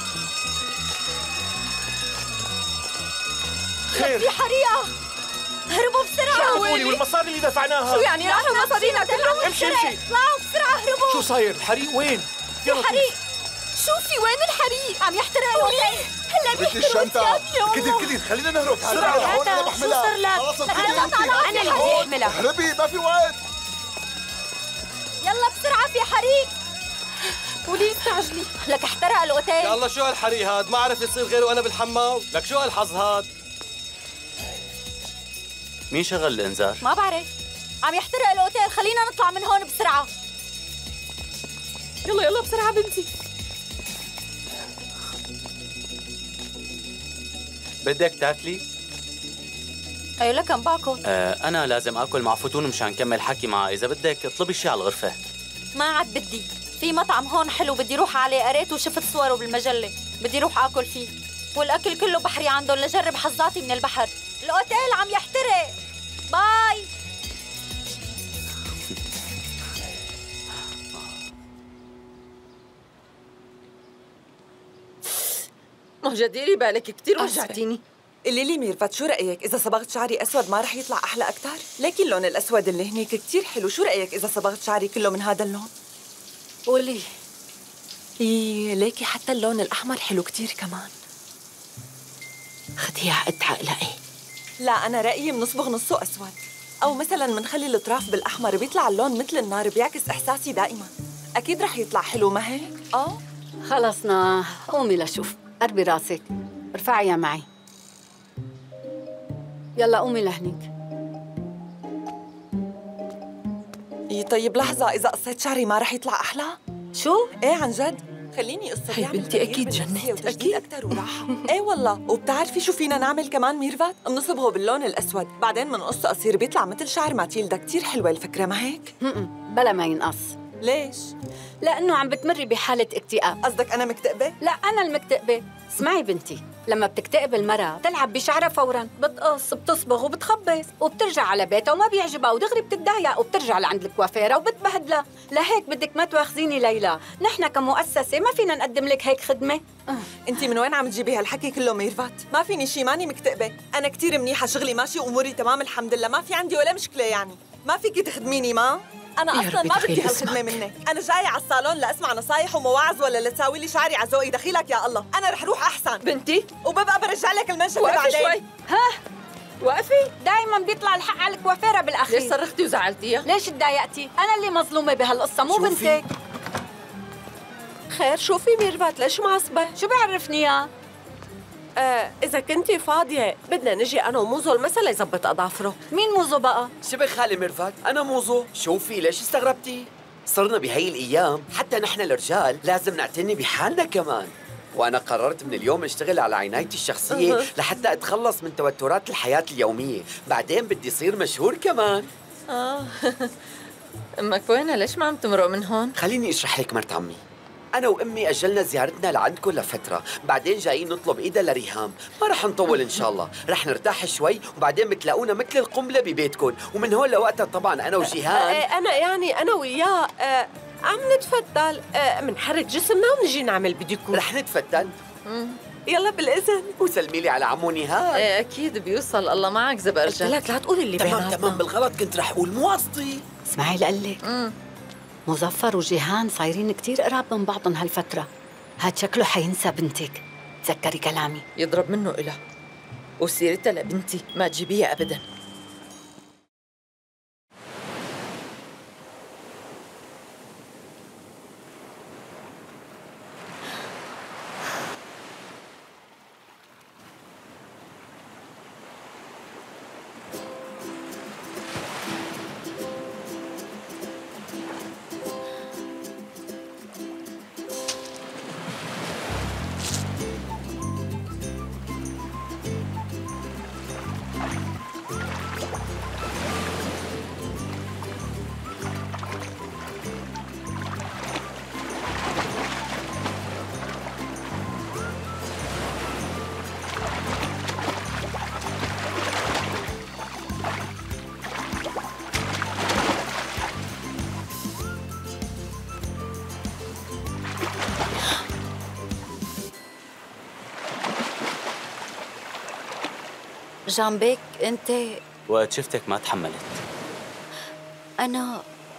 خير، في حريقة. هربوا بسرعة. قولي والمصاري اللي دفعناها شو يعني راحوا مصارينا كلهم؟ امشي. اطلعوا بسرعة هربوا. شو صاير؟ الحريق وين؟ حريق. شوفي وين الحريق؟ عم يحترق الأوتيل. هلا بيحترق الشنطة كدر خلينا نهرب بسرعة. هون أنا بحملها. خلاص أنا اللي بدي أحملها. اهربي ما في وقت. يلا بسرعة في حريق. ولي استعجلي. لك احترق الأوتيل. يا الله شو هالحريق هاد؟ ما عرف يصير غيره وأنا بالحمام. لك شو هالحظ هاد؟ مين شغل الإنذار؟ ما بعرف. عم يحترق الأوتيل، خلينا نطلع من هون بسرعة. يلا يلا بسرعة بنتي. بدك تاكلي؟ أي لكن باكل. أنا لازم آكل مع فتون مشان نكمل حكي معها. إذا بدك اطلبي شي على الغرفة. ما عاد بدي. في مطعم هون حلو بدي روح عليه، قريت وشفت صوره بالمجلة، بدي روح آكل فيه. والأكل كله بحري عندهم لجرب حظاتي من البحر. الأوتيل عم يحترق. باي. مهجة ديري بالك كتير وجعتيني. قولي لي ميرفت شو رأيك إذا صبغت شعري أسود ما رح يطلع أحلى أكتر؟ ليكي اللون الأسود اللي هنيك كتير حلو، شو رأيك إذا صبغت شعري كله من هذا اللون؟ قولي. إيه ليكي حتى اللون الأحمر حلو كتير كمان. خدي عقد حقلقي. لا أنا رأيي بنصبغ نصه أسود، أو مثلاً بنخلي الأطراف بالأحمر بيطلع اللون مثل النار بيعكس إحساسي دائماً. أكيد رح يطلع حلو ما هيك؟ خلصنا، قومي لشوف، قربي راسك، ارفعيها معي. يلا قومي لهنيك. إيه طيب لحظة، إذا قصيت شعري ما رح يطلع أحلى؟ شو؟ إيه عن جد؟ خليني قصة هي بنتي أكيد جنت. أكيد أكتر وراحة. إيه والله، وبتعرفي شو فينا نعمل كمان ميرفت؟ بنصبغه باللون الأسود، بعدين بنقصه قصير بيطلع مثل شعر ماتيلدا، كتير حلوة الفكرة ما هيك؟ بلا ما ينقص. ليش؟ لأنه عم بتمري بحالة اكتئاب. قصدك أنا مكتئبة؟ لا أنا المكتئبة. اسمعي بنتي، لما بتكتئب المرأة بتلعب بشعرها فوراً، بتقص بتصبغ وبتخبص وبترجع على بيتها وما بيعجبها ودغري بتتضايق وبترجع لعند الكوافيرة وبتبهدلها. لهيك بدك ما تواخذيني ليلى، نحن كمؤسسة ما فينا نقدم لك هيك خدمة. انتي من وين عم تجيبي هالحكي كله ميرفت؟ ما فيني شي، ماني مكتئبة، أنا كتير منيحة، شغلي ماشي، أموري تمام الحمد لله، ما في عندي ولا مشكلة يعني. ما فيكي تخدميني ما؟ أنا أصلاً ما بدي هالخدمة منك، أنا جاية على الصالون لأسمع نصايح ومواعظ ولا لتساوي لي شعري على ذوقي، دخيلك يا الله، أنا رح روح أحسن. بنتي وببقى برجع لك المنشفة وقفي بعدين. شوي. ها وقفي. دايماً بيطلع الحق على الكوافيرة بالأخير. ليش صرختي وزعلتيها؟ ليش تضايقتي؟ أنا اللي مظلومة بهالقصة مو بنتك. خير شو في ميرفت؟ ليش معصبة؟ شو بيعرفني يا؟ إذا كنتي فاضية بدنا نجي أنا وموزو المسألة يزبط أظافره. مين موزو بقى؟ شبه خالي ميرفت، أنا موزو. شوفي ليش استغربتي؟ صرنا بهاي الأيام حتى نحن الرجال لازم نعتني بحالنا كمان. وأنا قررت من اليوم أشتغل على عنايتي الشخصية لحتى أتخلص من توترات الحياة اليومية، بعدين بدي صير مشهور كمان. أمك وينها؟ ليش ما عم تمرق من هون؟ خليني أشرح لك مرت عمي. أنا وأمي أجلنا زيارتنا لعندكم لفترة، بعدين جايين نطلب إيدها لريهام، ما رح نطول إن شاء الله، رح نرتاح شوي وبعدين بتلاقونا مثل القنبلة ببيتكم، ومن هون لوقتها طبعا أنا وجيهان أنا وياه عم نتفتل، منحرك جسمنا ونجي نعمل بديكور. رح نتفتل؟ يلا بالإذن. وسلمي لي على عمو نهاد. ايه أكيد بيوصل، الله معك زبرجة. قلت لك لا تقولي اللي بيناتنا. تمام بالغلط، كنت رح أقول مو قصدي. اسمعي لقلك، مظفر وجيهان صايرين كتير قراب من بعضهم هالفترة، هاد شكله حينسى بنتك، تذكري كلامي. يضرب منه إله، وسيرتها لبنتي ما تجيبيها أبداً. جنبك انت وقت شفتك ما تحملت. أنا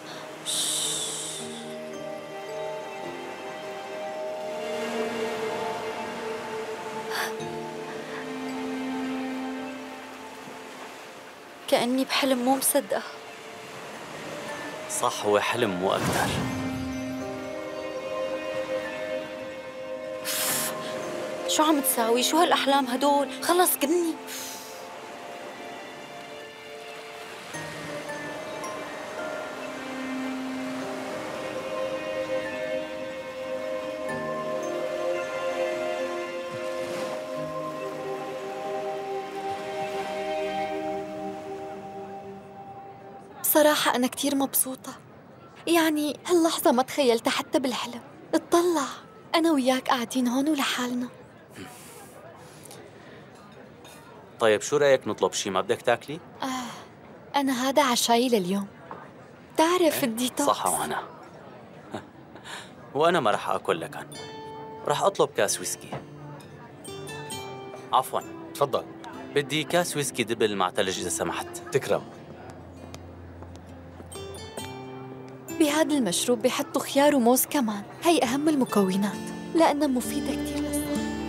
كأني بحلم مو مصدقة. صح، هو حلم مو أكتر. شو عم تساوي؟ شو هالأحلام هدول؟ خلص كني. صراحة أنا كتير مبسوطة. يعني هاللحظة ما تخيلتها حتى بالحلم. اطلع، أنا وياك قاعدين هون ولحالنا. طيب شو رأيك نطلب شي؟ ما بدك تاكلي؟ أنا هذا عشاي لليوم. تعرف الديتوكس. صح، وأنا ما رح آكل لكن رح أطلب كاس ويسكي. عفواً. تفضل. بدي كاس ويسكي دبل مع ثلج إذا سمحت. تكرم. بهذا المشروب بيحطوا خيار وموز كمان. هي أهم المكونات لأنها مفيدة كتير للصحة.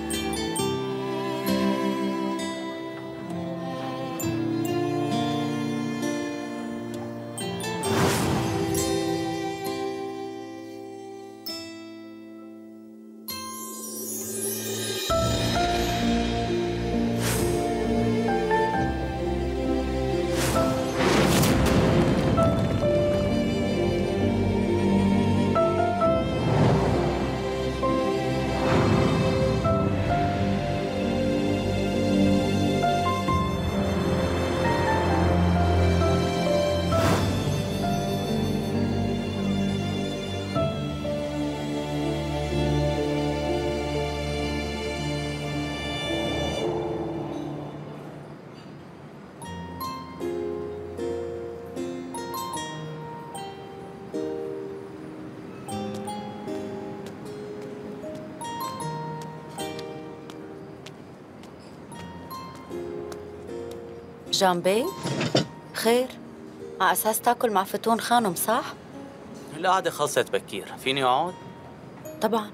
جامبي؟ خير؟ على أساس تاكل مع فتون خانم صح؟ القعدة خلصت بكير، فيني أقعد؟ طبعاً.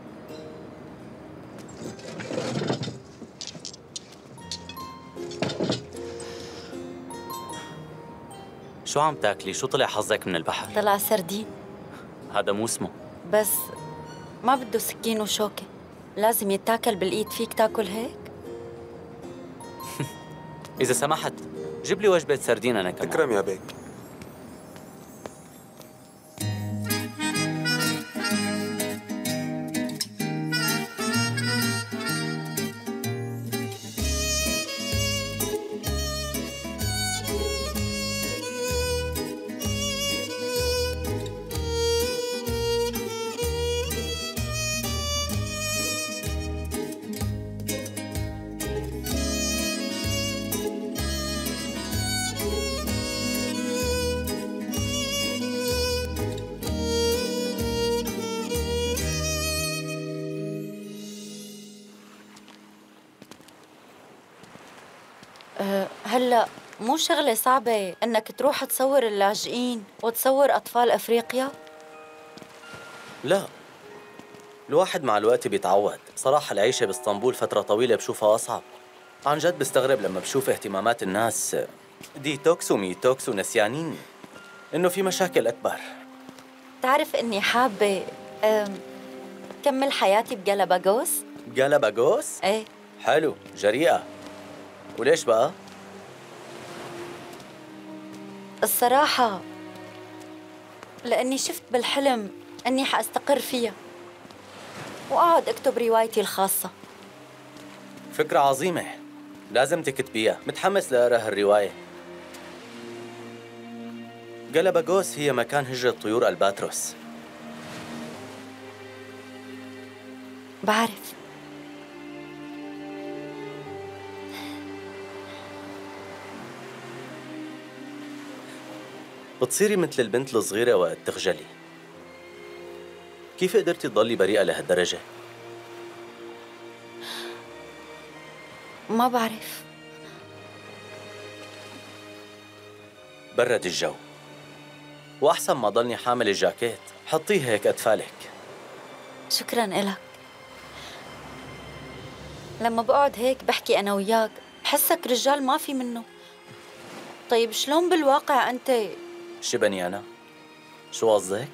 شو عم تاكلي؟ شو طلع حظك من البحر؟ طلع سردين. هذا مو اسمه. بس ما بده سكين وشوكة، لازم يتاكل بالإيد. فيك تاكل هيك؟ إذا سمحت جيب لي وجبة سردين أنا كمان. تكرم يا بيك. هلأ مو شغلة صعبة إنك تروح تصور اللاجئين وتصور أطفال أفريقيا؟ لا، الواحد مع الوقت بيتعود. صراحة العيشة باسطنبول فترة طويلة بشوفها أصعب. عن جد بستغرب لما بشوف اهتمامات الناس ديتوكس وميتوكس ونسيانين إنه في مشاكل أكبر. تعرف إني حابة كمل حياتي بجالاباغوس؟ جالاباغوس؟ إيه. حلو، جريئة. وليش بقى؟ الصراحة لأني شفت بالحلم أني حأستقر فيها وأقعد أكتب روايتي الخاصة. فكرة عظيمة، لازم تكتبيها. متحمس لأقرأ هالرواية. جالاباغوس هي مكان هجرة طيور الباتروس. بعرف. بتصيري مثل البنت الصغيرة وقت تخجلي. كيف قدرتي تضلي بريئة لهالدرجة؟ ما بعرف. برد الجو، وأحسن ما ضلني حامل الجاكيت. حطيه هيك أدفالك. شكراً إلك. لما بقعد هيك بحكي أنا وياك بحسك رجال ما في منه. طيب شلون بالواقع أنت؟ شبني أنا؟ شو قصدك؟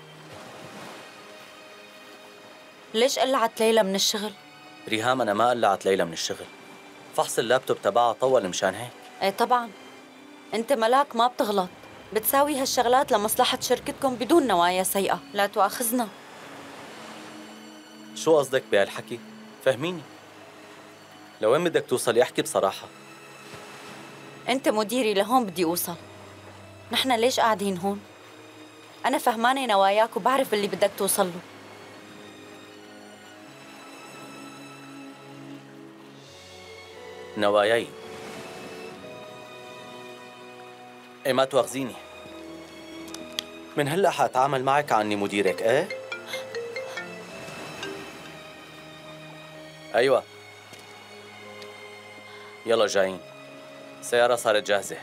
ليش قلعت ليلى من الشغل؟ ريهام أنا ما قلعت ليلى من الشغل، فحص اللابتوب تبعها طول مشان هيك. ايه طبعاً، أنت ملاك ما بتغلط، بتساوي هالشغلات لمصلحة شركتكم بدون نوايا سيئة، لا تؤاخذنا. شو قصدك بهالحكي؟ فهميني. لوين بدك توصلي؟ احكي بصراحة. أنت مديري، لهون بدي أوصل. نحن ليش قاعدين هون؟ أنا فهمانة نواياك وبعرف اللي بدك توصل له. نواياي؟ ايه ما تواخذيني. من هلأ حأتعامل معك عني مديرك، ايه؟ أيوة. يلا جايين. السيارة صارت جاهزة.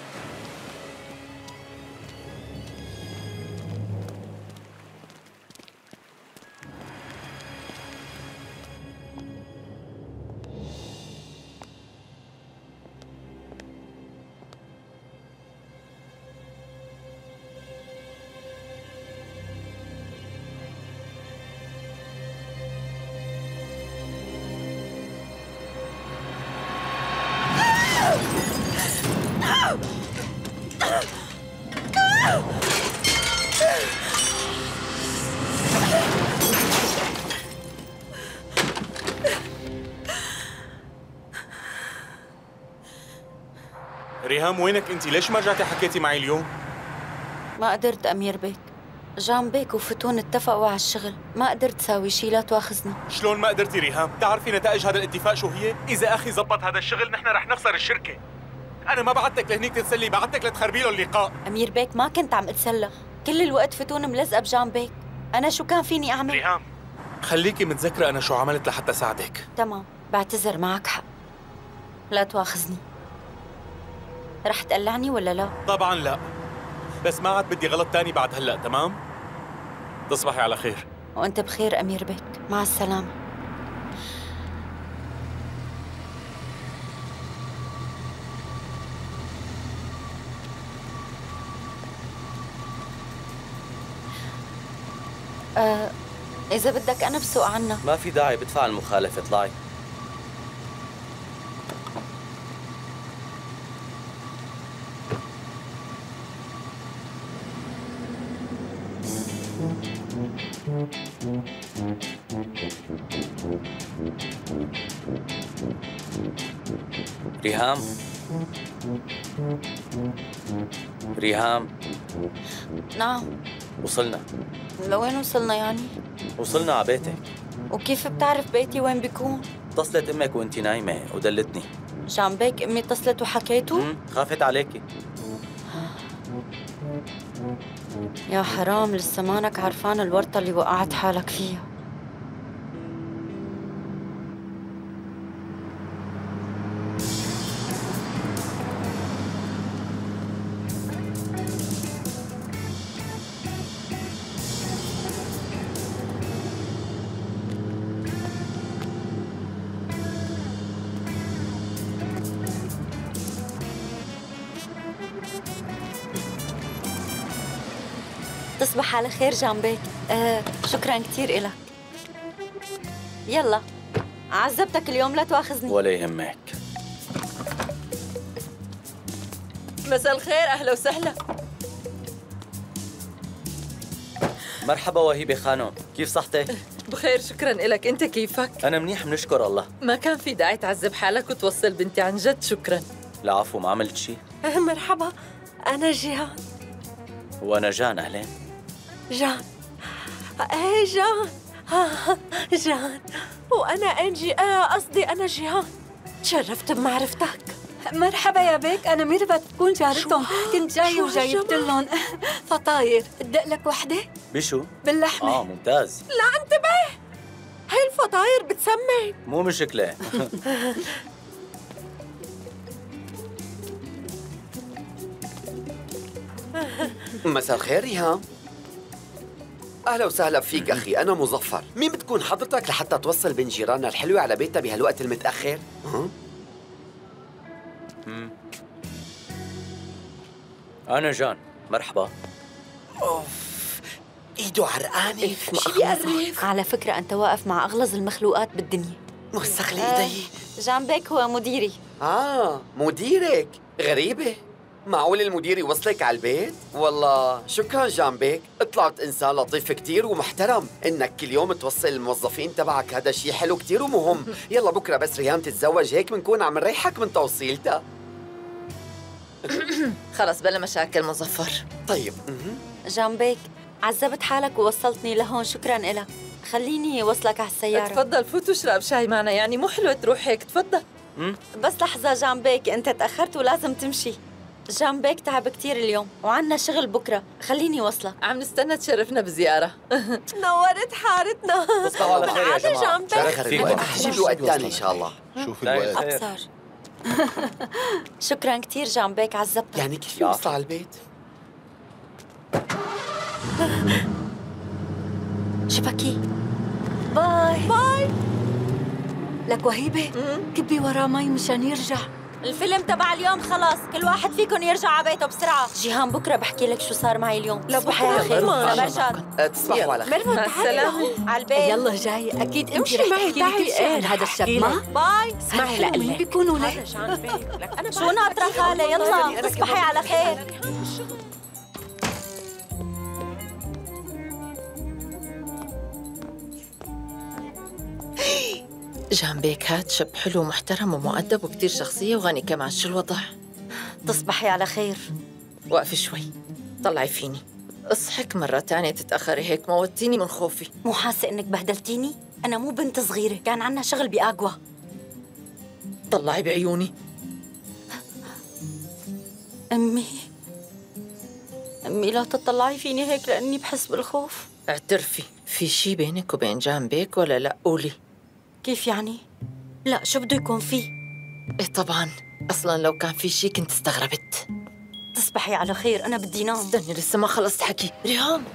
ريهام وينك انت؟ ليش ما رجعتي حكيتي معي اليوم؟ ما قدرت أمير بيك، جان بيك وفتون اتفقوا على الشغل، ما قدرت ساوي شي، لا تواخذني. شلون ما قدرتي ريهام؟ بتعرفي نتائج هذا الاتفاق شو هي؟ إذا أخي زبط هذا الشغل نحن رح نخسر الشركة. أنا ما بعتك لهنيك تتسلي، بعتك لتخربي له اللقاء. أمير بيك ما كنت عم أتسلى، كل الوقت فتون ملزقة بجان بيك، أنا شو كان فيني أعمل؟ ريهام خليكي متذكرة أنا شو عملت لحتى ساعدك. تمام، بعتذر، معك حق، لا تواخذني. رح تقلعني ولا لا؟ طبعاً لا، بس ما عاد بدي غلط تاني بعد هلأ، تمام؟ تصبحي على خير. وأنت بخير أمير بيك، مع السلامة. إذا بدك أنا بسوق عنا. ما في داعي، بدفع المخالفة، اطلعي. ريهام، ريهام. نعم. وصلنا. لوين وصلنا يعني؟ وصلنا على بيتك. وكيف بتعرف بيتي وين بيكون؟ اتصلت امك وانتي نايمة ودلتني. جان بيك امي اتصلت وحكيته؟ خافت عليكي. يا حرام، لسه مانك عرفان الورطة اللي وقعت حالك فيها. تصبح على خير جان بيك. شكراً كثير إلك. يلا، عذبتك اليوم، لا تواخذني. ولا يهمك. مساء الخير، أهلا وسهلا. مرحبا وهيبة خانم، كيف صحتك؟ بخير شكراً إلك، أنت كيفك؟ أنا منيح بنشكر الله. ما كان في داعي تعذب حالك وتوصل بنتي، عن جد شكراً. العفو، ما عملت شيء. مرحبا، أنا جيهان. وأنا جان، أهلين. جان، ايه جان. جان، وأنا أنجي، قصدي أنا جيهان. تشرفت بمعرفتك. مرحبا يا بيك، أنا ميرفت تكون جارتهم، كنت جاية وجايبت لهم فطاير، ادق لك وحدة؟ بشو؟ باللحمة. ممتاز. لا انتبه، هاي الفطاير بتسمن. مو مشكلة. مساء الخير ريهام. اهلا وسهلا فيك اخي، انا مظفر. مين بتكون حضرتك لحتى توصل بين جيراننا الحلوه على بيتها بهالوقت المتاخر؟ انا جان، مرحبا. اوف، ايده عرقانه، شو بيقرف؟ على فكره انت واقف مع اغلظ المخلوقات بالدنيا. وسخ لي ايدي. جنبك هو مديري. مديرك؟ غريبه. معقول المدير يوصلك على البيت؟ والله شكرا جنبك، طلعت انسان لطيف كتير ومحترم. انك كل يوم توصل الموظفين تبعك هذا شيء حلو كتير ومهم. يلا بكره بس ريهام تتزوج هيك بنكون عم نريحك من توصيلتها. خلص بلا مشاكل مظفر. طيب. جنبك عذبت حالك ووصلتني لهون، شكرا لك. خليني وصلك على السيارة. تفضل فوت واشرب شاي معنا، يعني مو حلوة تروح هيك. تفضل. بس لحظة جنبك، انت تأخرت ولازم تمشي. جنبك تعب كتير اليوم وعنا شغل بكرة، خليني وصلك. عم نستنى تشرفنا بزيارة. نورت حارتنا. تصبحوا على خير يا جماعة. جنبك حجيب وقت ثاني ان شاء الله. شوف الوقت. أبصر. شكرا كتير جنبك، عذبتك. يعني كيف يوصل على البيت؟ شبكي. باي باي. لك وهيبة، كبي وراه مي مشان يرجع. الفيلم تبع اليوم خلاص، كل واحد فيكم يرجع على بيته بسرعة. جيهان بكرة بحكي لك شو صار معي اليوم. تصبحي على خير. برشاد. تصبحوا على خير. مع السلامة. على البيت. يلا جاي، أكيد أنت امشي رح معي، تحكي لي تعي كل شيء عن شيء هذا الشاب. ما باي. اسمعي لقلي بيكونوا لك. شو ناطرة خالة؟ يلا تصبحي على خير. جنبك هاد شاب حلو ومحترم ومؤدب وكتير شخصية وغني كمان. شو الوضع؟ تصبحي على خير. وقفي شوي، طلعي فيني. اصحك مرة تانية تتأخري هيك، موتيني من خوفي. مو حاسة إنك بهدلتيني؟ أنا مو بنت صغيرة، كان عنا شغل بآقوى. طلعي بعيوني. أمي لا تطلعي فيني هيك لأني بحس بالخوف. اعترفي، في شي بينك وبين جنبك ولا لا؟ قولي. كيف يعني؟ لا، شو بده يكون فيه؟ ايه طبعا، اصلا لو كان في شي كنت استغربت. تصبحي على خير، أنا بدي نام. استني لسه ما خلصت حكي. ريهام،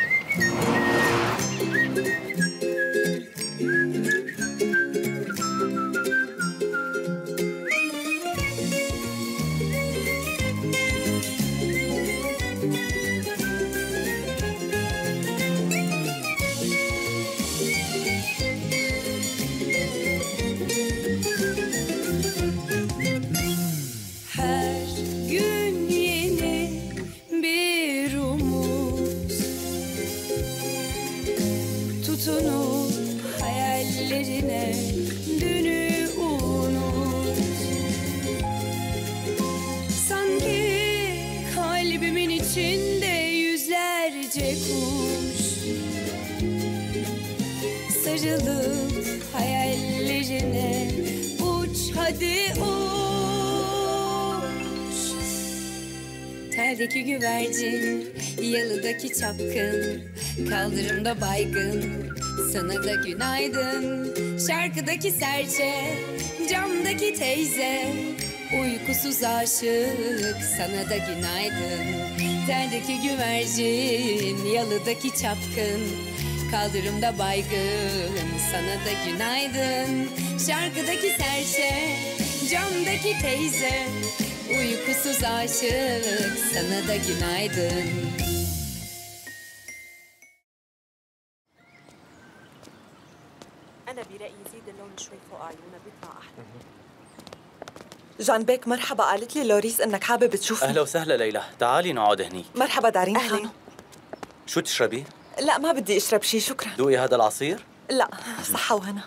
sarılıp hayallerine uç hadi uç. Teldeki güvercin, yalıdaki çapkın, kaldırımda baygın, sana da günaydın. Şarkıdaki serçe, camdaki teyze, uykusuz aşık, sana da günaydın. Teldeki güvercin, yalıdaki çapkın, kaldırımda baygın, sana da günaydın. Şarkıdaki serçe, camdaki teyze, uykusuz aşık, sana da günaydın. أنا برأيي زيد اللون شوي فوق عيونها بيطلع أحلى. جانبيك مرحبا، قالت لي لوريس إنك حابب تشوفني. أهلا وسهلا ليلى، تعالي نقعد هنيك. مرحبا دارين خانم. شو تشربي؟ لا ما بدي أشرب شي، شكرا. دوقي هذا العصير؟ لا، صحة وهنا.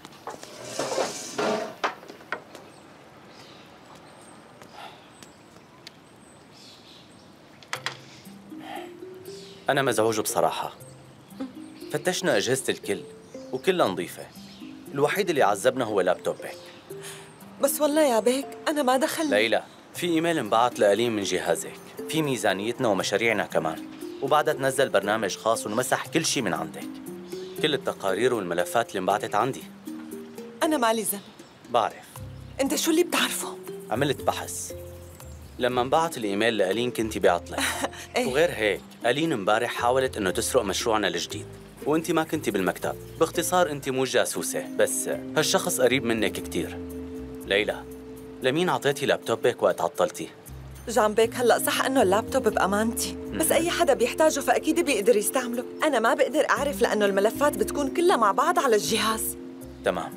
أنا مزعوج بصراحة. فتشنا أجهزة الكل وكلها نظيفة. الوحيد اللي عذبنا هو لابتوبك. بس والله يا بيك أنا ما دخلني. ليلى، في إيميل انبعت لألين من جهازك، في ميزانيتنا ومشاريعنا كمان، وبعدها تنزل برنامج خاص ونمسح كل شيء من عندك. كل التقارير والملفات اللي انبعتت عندي. أنا مالي ذنب. بعرف. أنت شو اللي بتعرفه؟ عملت بحث. لما انبعت الإيميل لألين كنتي بعطلة. وغير هيك ألين امبارح حاولت إنه تسرق مشروعنا الجديد وأنت ما كنتي بالمكتب. باختصار أنت مو جاسوسة، بس هالشخص قريب منك كتير. ليلى، لمين عطيتي لابتوبك وقت عطلتي؟ جانبيك هلأ صح إنه اللابتوب بأمانتي، بس أي حدا بيحتاجه فأكيد بيقدر يستعمله. أنا ما بقدر أعرف لأنه الملفات بتكون كلها مع بعض على الجهاز. تمام،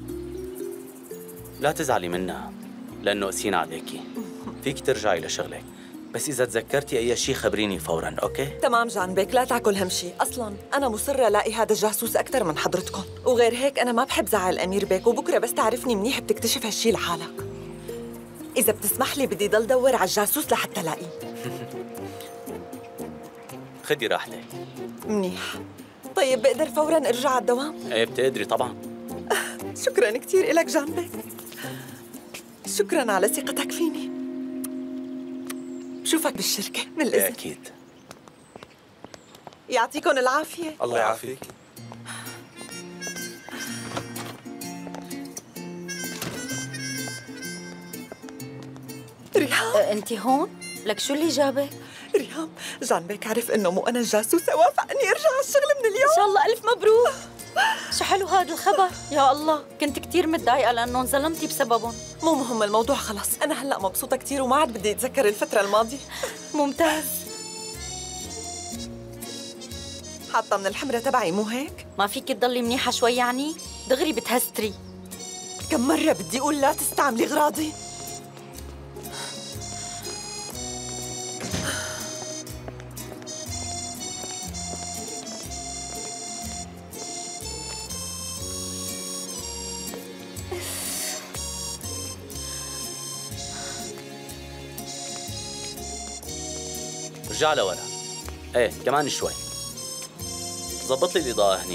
لا تزعلي منها لأنه قسينا عليكي. فيك ترجعي لشغلك، بس إذا تذكرتي أي شيء خبريني فوراً، أوكي؟ تمام جانبيك، لا تاكل هم شيء. أصلاً أنا مصرة ألاقي هذا الجاسوس أكثر من حضرتكم، وغير هيك أنا ما بحب زعل الأمير بيك، وبكرة بس تعرفني منيح بتكتشف هالشي لحالك. إذا بتسمح لي بدي ضل دور على الجاسوس لحتى ألاقيه. خدي راحتك. منيح. طيب بقدر فوراً أرجع على الدوام؟ إيه بتقدري طبعاً. شكراً كثير إلك جانبيك. شكراً على ثقتك فيني. بشوفك بالشركة من الإذن. أكيد. يعطيكم العافية. الله يعافيك. ريهام، أنت هون؟ لك شو اللي جابك؟ ريهام، جانبيك عرف إنه مو أنا الجاسوسة، وافق إني أرجع على الشغل من اليوم. إن شاء الله ألف مبروك. شو حلو هذا الخبر. يا الله، كنت كتير متضايقة لأنه انظلمتي بسببهم. مو مهم الموضوع، خلص. أنا هلأ مبسوطة كتير وما عاد بدي أتذكر الفترة الماضية. ممتاز. حاطة من الحمرة تبعي مو هيك؟ ما فيك تضلي منيحة شوي يعني؟ دغري بتهستري. كم مرة بدي أقول لا تستعملي أغراضي؟ رجع لورا. ايه كمان شوي. ظبط لي الإضاءة هنيك.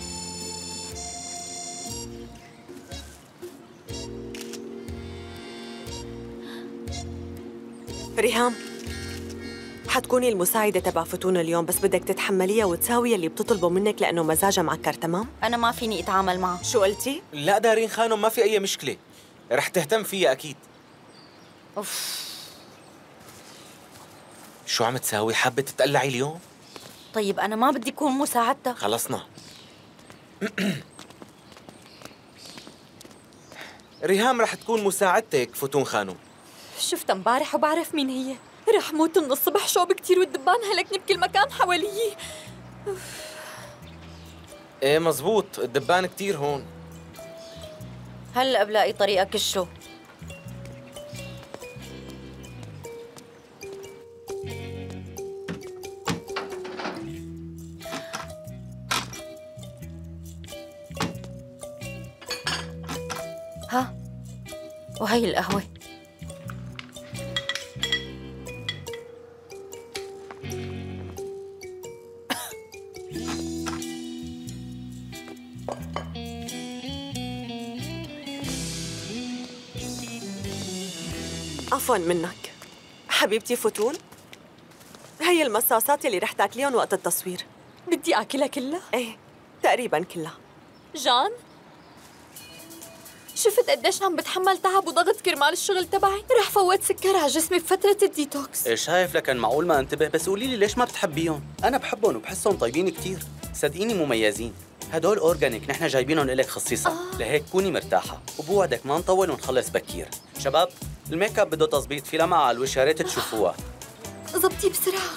ريهام، حتكوني المساعدة تبع فتون اليوم، بس بدك تتحمليها وتساوي اللي بتطلبه منك لأنه مزاجها معكر. تمام؟ أنا ما فيني أتعامل معه. شو قلتي؟ لا دارين خانم، ما في أي مشكلة، رح تهتم فيها أكيد. أوف. شو عم تساوي؟ حابة تتقلعي اليوم؟ طيب أنا ما بدي أكون مساعدتها. خلصنا. ريهام رح تكون مساعدتك فتون خانم. شفتها امبارح وبعرف مين هي. رح موت من الصبح، شوب كتير والدبان هلكني بكل مكان حواليي. ايه مزبوط، الدبان كتير هون. هلأ بلاقي طريقة كشه. ها، وهي القهوة. عفواً منك حبيبتي فتون، هي المصاصات اللي رح تاكليهم وقت التصوير. بدي آكلها كلها؟ ايه تقريباً كلها. جان، شفت قديش عم بتحمل تعب وضغط كرمال الشغل تبعي؟ رح فوت سكر على جسمي بفترة الديتوكس. إيه شايف، لكن معقول ما انتبه؟ بس قولي لي ليش ما بتحبيهم؟ أنا بحبهم وبحسهم طيبين كتير، صدقيني مميزين. هدول أورجانيك، نحن جايبينهم لك خصيصا. لهيك كوني مرتاحة، وبوعدك ما نطول ونخلص بكير. شباب، الميك اب بده تظبيط، في لمعة على الوش، يا ريت تشوفوها. زبطي بسرعة.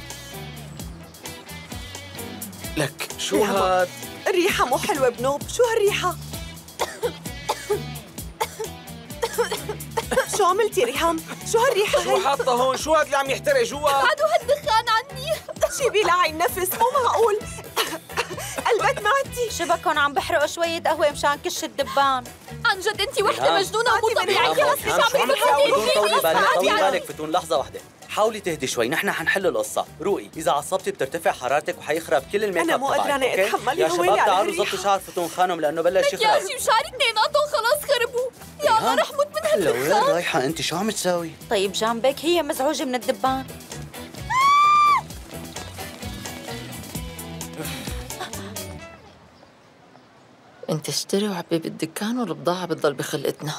لك شو هاد؟ الريحة مو حلوة بنوب، شو هالريحة؟ شو عملتي ريهام؟ شو هالريحة هي؟ شو حاطة هون؟ شو هاد اللي عم يحترق جوا؟ ابعدوا هالدخان عني. جيبي لها عين نفس، مو معقول. قلبك معتي. شبكهم عم بحرقوا شوية قهوة مشان كش الدبان. عن جد انت وحدة مجنونة مو طبيعية. خلص مش عم طولي بالك، طولي بالك فتون، لحظة واحدة. حاولي تهدي شوي، نحن حنحل القصة. روقي، إذا عصبتي بترتفع حرارتك وحيخرب كل الميك اب. أنا مو قدرانة أتحمل. يا شباب تعالوا زبطوا شعر فتون خانم لأنه بلش يخرب. يا شي وشعري اثنيناتهم خلاص خربوا. يا الله رح موت من هلا وين هالدخان. رايحة أنت؟ شو عم تساوي؟ طيب جانبك هي مزعوجة من الدبان. انت اشتري وعبي بالدكان والبضاعة بتضل بخلقتنا.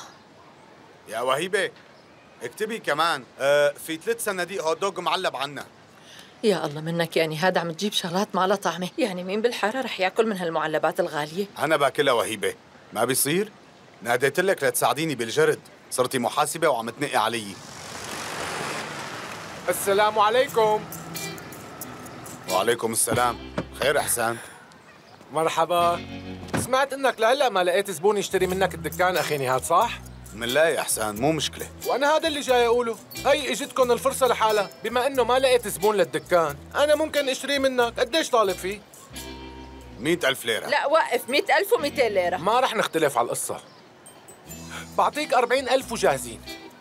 يا وهيبة اكتبي كمان في 3 صناديق هوت دوغ معلب عنا. يا الله منك يعني هذا عم تجيب شغلات ما لها طعمه، يعني مين بالحارة رح ياكل من هالمعلبات الغالية؟ أنا باكلها وهيبة، ما بيصير؟ ناديت لك لتساعديني بالجرد، صرتي محاسبة وعم تنقي علي. السلام عليكم. وعليكم السلام، خير إحسان؟ مرحبا. سمعت انك لهلا ما لقيت زبون يشتري منك الدكان اخي نهاد، صح؟ منلاقي إحسان، مو مشكلة. وانا هذا اللي جاي اقوله، هي اجتكم الفرصة لحالها، بما انه ما لقيت زبون للدكان، انا ممكن اشتريه منك، قديش طالب فيه؟ 100,000 ليرة. لا وقف، 100,000 و200 ليرة. ما رح نختلف على القصة. بعطيك 40,000 وجاهزين.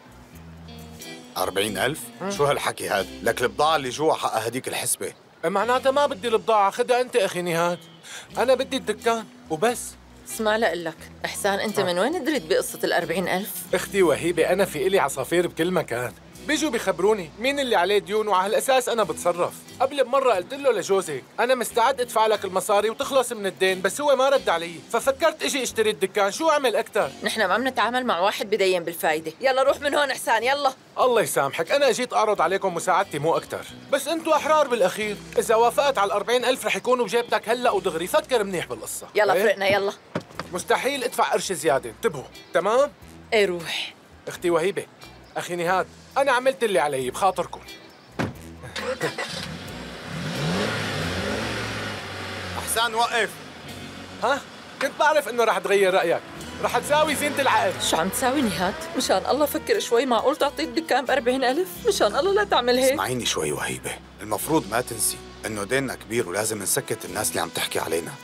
40,000؟ شو هالحكي هاد؟ لك البضاعة اللي جوا حقها هديك الحسبة. معناتها ما بدي البضاعة، خدها أنت أخي نهاد. أنا بدي الدكان وبس. اسمع لقلك، إحسان أنت من وين دريت بقصة ال40,000؟ أختي وهيبة أنا في إلي عصافير بكل مكان، بيجوا بيخبروني مين اللي عليه ديون وعلى هالأساس أنا بتصرف. قبل بمرة قلت له لجوزي أنا مستعد أدفع لك المصاري وتخلص من الدين، بس هو ما رد علي، ففكرت إجي أشتري الدكان، شو أعمل أكتر؟ نحن ما بنتعامل مع واحد بدين بالفايدة، يلا روح من هون إحسان يلا. الله يسامحك، أنا جيت أعرض عليكم مساعدتي مو أكتر، بس أنتوا أحرار بالأخير، إذا وافقت على 40,000 رح يكونوا بجيبتك هلأ ودغري، فكر منيح بالقصة. يلا فرقنا يلا. مستحيل ادفع قرش زيادة، انتبهوا، تمام؟ ايه روح. اختي وهيبة، أخي نهاد، أنا عملت اللي علي بخاطركم. أحسان وقف. ها؟ كنت بعرف إنه رح تغير رأيك، رح تساوي زينة العقد. شو عم تساوي نهاد؟ مشان الله فكر شوي، معقول تعطي الدكان ب40,000؟ مشان الله لا تعمل هيك. اسمعيني شوي وهيبة، المفروض ما تنسي إنه ديننا كبير ولازم نسكت الناس اللي عم تحكي علينا.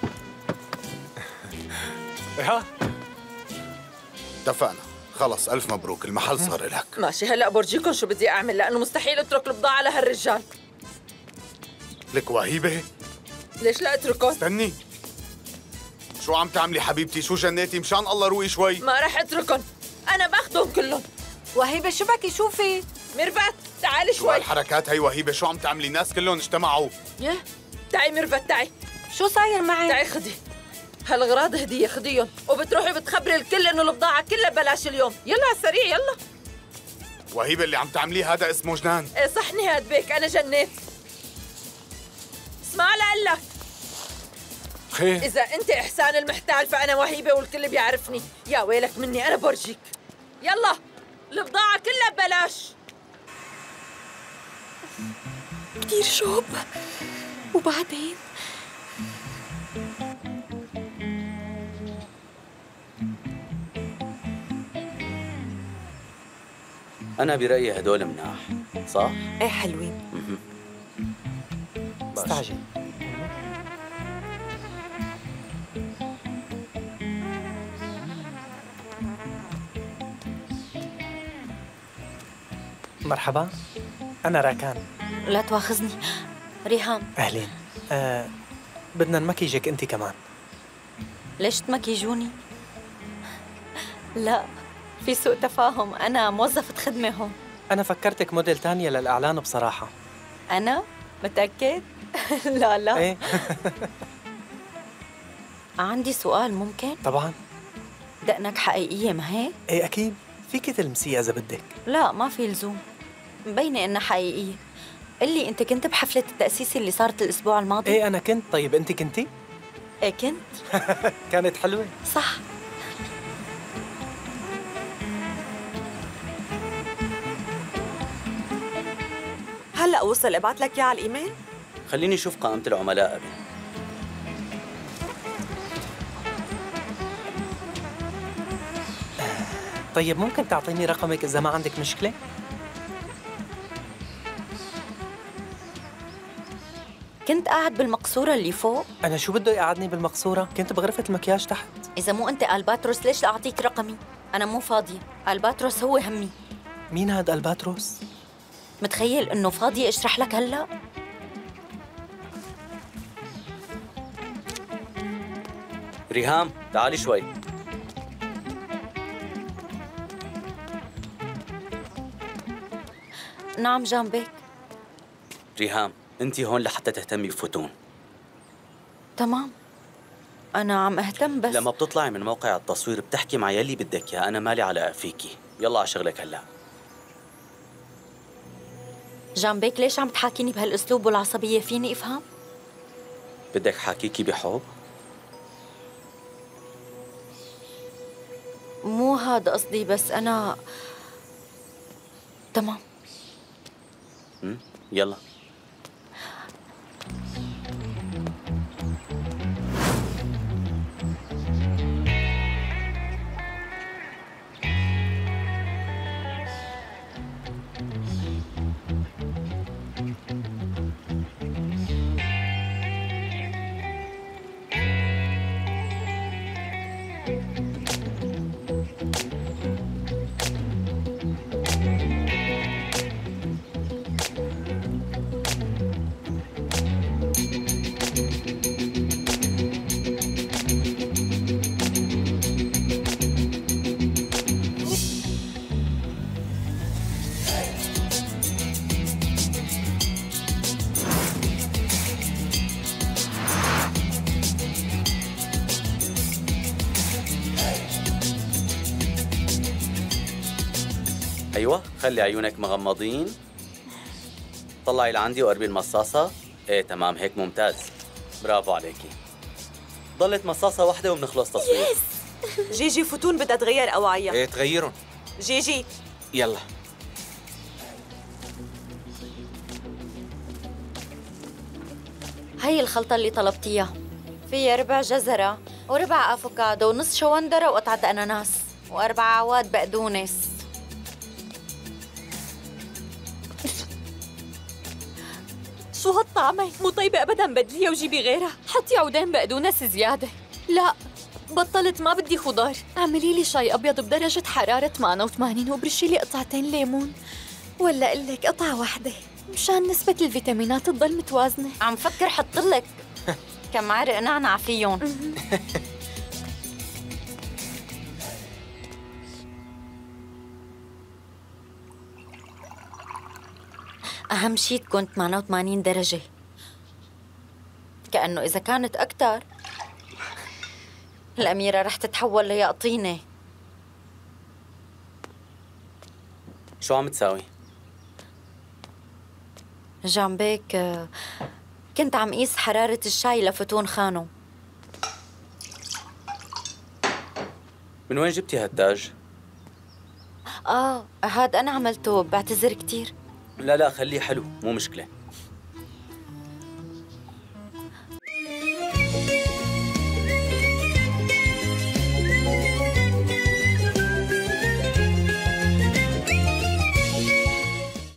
ها؟ اتفقنا، خلص ألف مبروك، المحل صار لك. ماشي، هلا برجيكم شو بدي أعمل، لأنه مستحيل أترك البضاعة لهالرجال. لك وهيبة؟ ليش لا أتركهم؟ استني، شو عم تعملي حبيبتي؟ شو جنيتي؟ مشان الله روقي شوي. ما رح أتركهم، أنا باخذهم كلهم. وهيبة شو بكي؟ شوفي ميرفت تعالي شوي. شو هالحركات هي وهيبة؟ شو عم تعملي؟ الناس كلهم اجتمعوا. ياه تعي ميرفت تعي. شو صاير معي؟ تعي خدي هالأغراض هدية، خديهم وبتروحي بتخبري الكل إنه البضاعة كلها ببلاش اليوم، يلا على السريع يلا. وهيبة اللي عم تعمليه هذا اسمه جنان. ايه صح نهاد بيك، أنا جنيت. اسمع لقلك، خير إذا أنت إحسان المحتال فأنا وهيبة والكل بيعرفني، يا ويلك مني أنا برجيك. يلا البضاعة كلها ببلاش. كتير شوب، وبعدين أنا برأيي هدول مناح، صح؟ ايه حلوين. استعجل. مرحبا، أنا راكان. لا تواخذني. ريهام. أهلين. بدنا نمكيجك أنت كمان. ليش تمكيجوني؟ لا، في سوء تفاهم، أنا موظفة خدمة هون. أنا فكرتك موديل تانية للإعلان بصراحة. أنا؟ متأكد؟ لا لا. إيه. عندي سؤال ممكن؟ طبعاً. دقنك حقيقية ما هيك؟ إيه أكيد، فيك تلمسيها إذا بدك. لا ما في لزوم، مبينة إنها حقيقية. قلي أنت كنت بحفلة التأسيس اللي صارت الأسبوع الماضي؟ إيه أنا كنت. طيب أنت كنتي؟ إيه كنت. كانت حلوة. صح. هلا وصل، ابعت لك اياه على الايميل. خليني أشوف قائمة العملاء أبي. طيب ممكن تعطيني رقمك إذا ما عندك مشكلة؟ كنت قاعد بالمقصورة اللي فوق. أنا شو بده يقعدني بالمقصورة؟ كنت بغرفة المكياج تحت. إذا مو أنت ألباتروس ليش أعطيك رقمي؟ أنا مو فاضية، ألباتروس هو همي. مين هاد ألباتروس؟ متخيل إنه فاضية أشرح لك هلأ؟ ريهام تعالي شوي. نعم جنبك. ريهام أنت هون لحتى تهتمي بفتون. تمام، أنا عم أهتم بس لما بتطلعي من موقع التصوير بتحكي مع يلي بدك يا، أنا مالي علاقة فيكي. يلا على شغلك هلا. جانبيك ليش عم تحاكيني بهالاسلوب والعصبية؟ فيني افهم؟ بدك حاكيكي بحب؟ مو هذا قصدي، بس أنا تمام. يلا. ايوه، خلي عيونك مغمضين. طلعي لعندي وقربي المصاصة. ايه تمام، هيك ممتاز، برافو عليكي. ضلت مصاصة واحدة وبنخلص تصوير. جيجي فتون بدها تغير أواعيها. ايه تغيرهم. جيجي يلا. هي الخلطة اللي طلبتيها، فيها ربع جزرة وربع افوكادو ونص شوندرة وقطعة اناناس و4 عواد بقدونس. شو هالطعمة؟ مو طيبة أبداً، بدليها وجيبي غيرها. حطي عودين بقدونس زيادة. لا بطلت، ما بدي خضار. اعملي لي شاي أبيض بدرجة حرارة 88 وبرشي لي قطعتين ليمون، ولا أقول لك قطعة واحدة مشان نسبة الفيتامينات تضل متوازنة. عم فكر حطلك كم معلقة نعناع فيهم. أهم شي تكون 88 درجة، كأنه إذا كانت أكتر الأميرة رح تتحول ليقطينة. شو عم تساوي؟ جانبيك كنت عم قيس حرارة الشاي لفتون خانو. من وين جبتي هالتاج؟ هاد أنا عملته، بعتذر كتير. لا خليه حلو، مو مشكلة.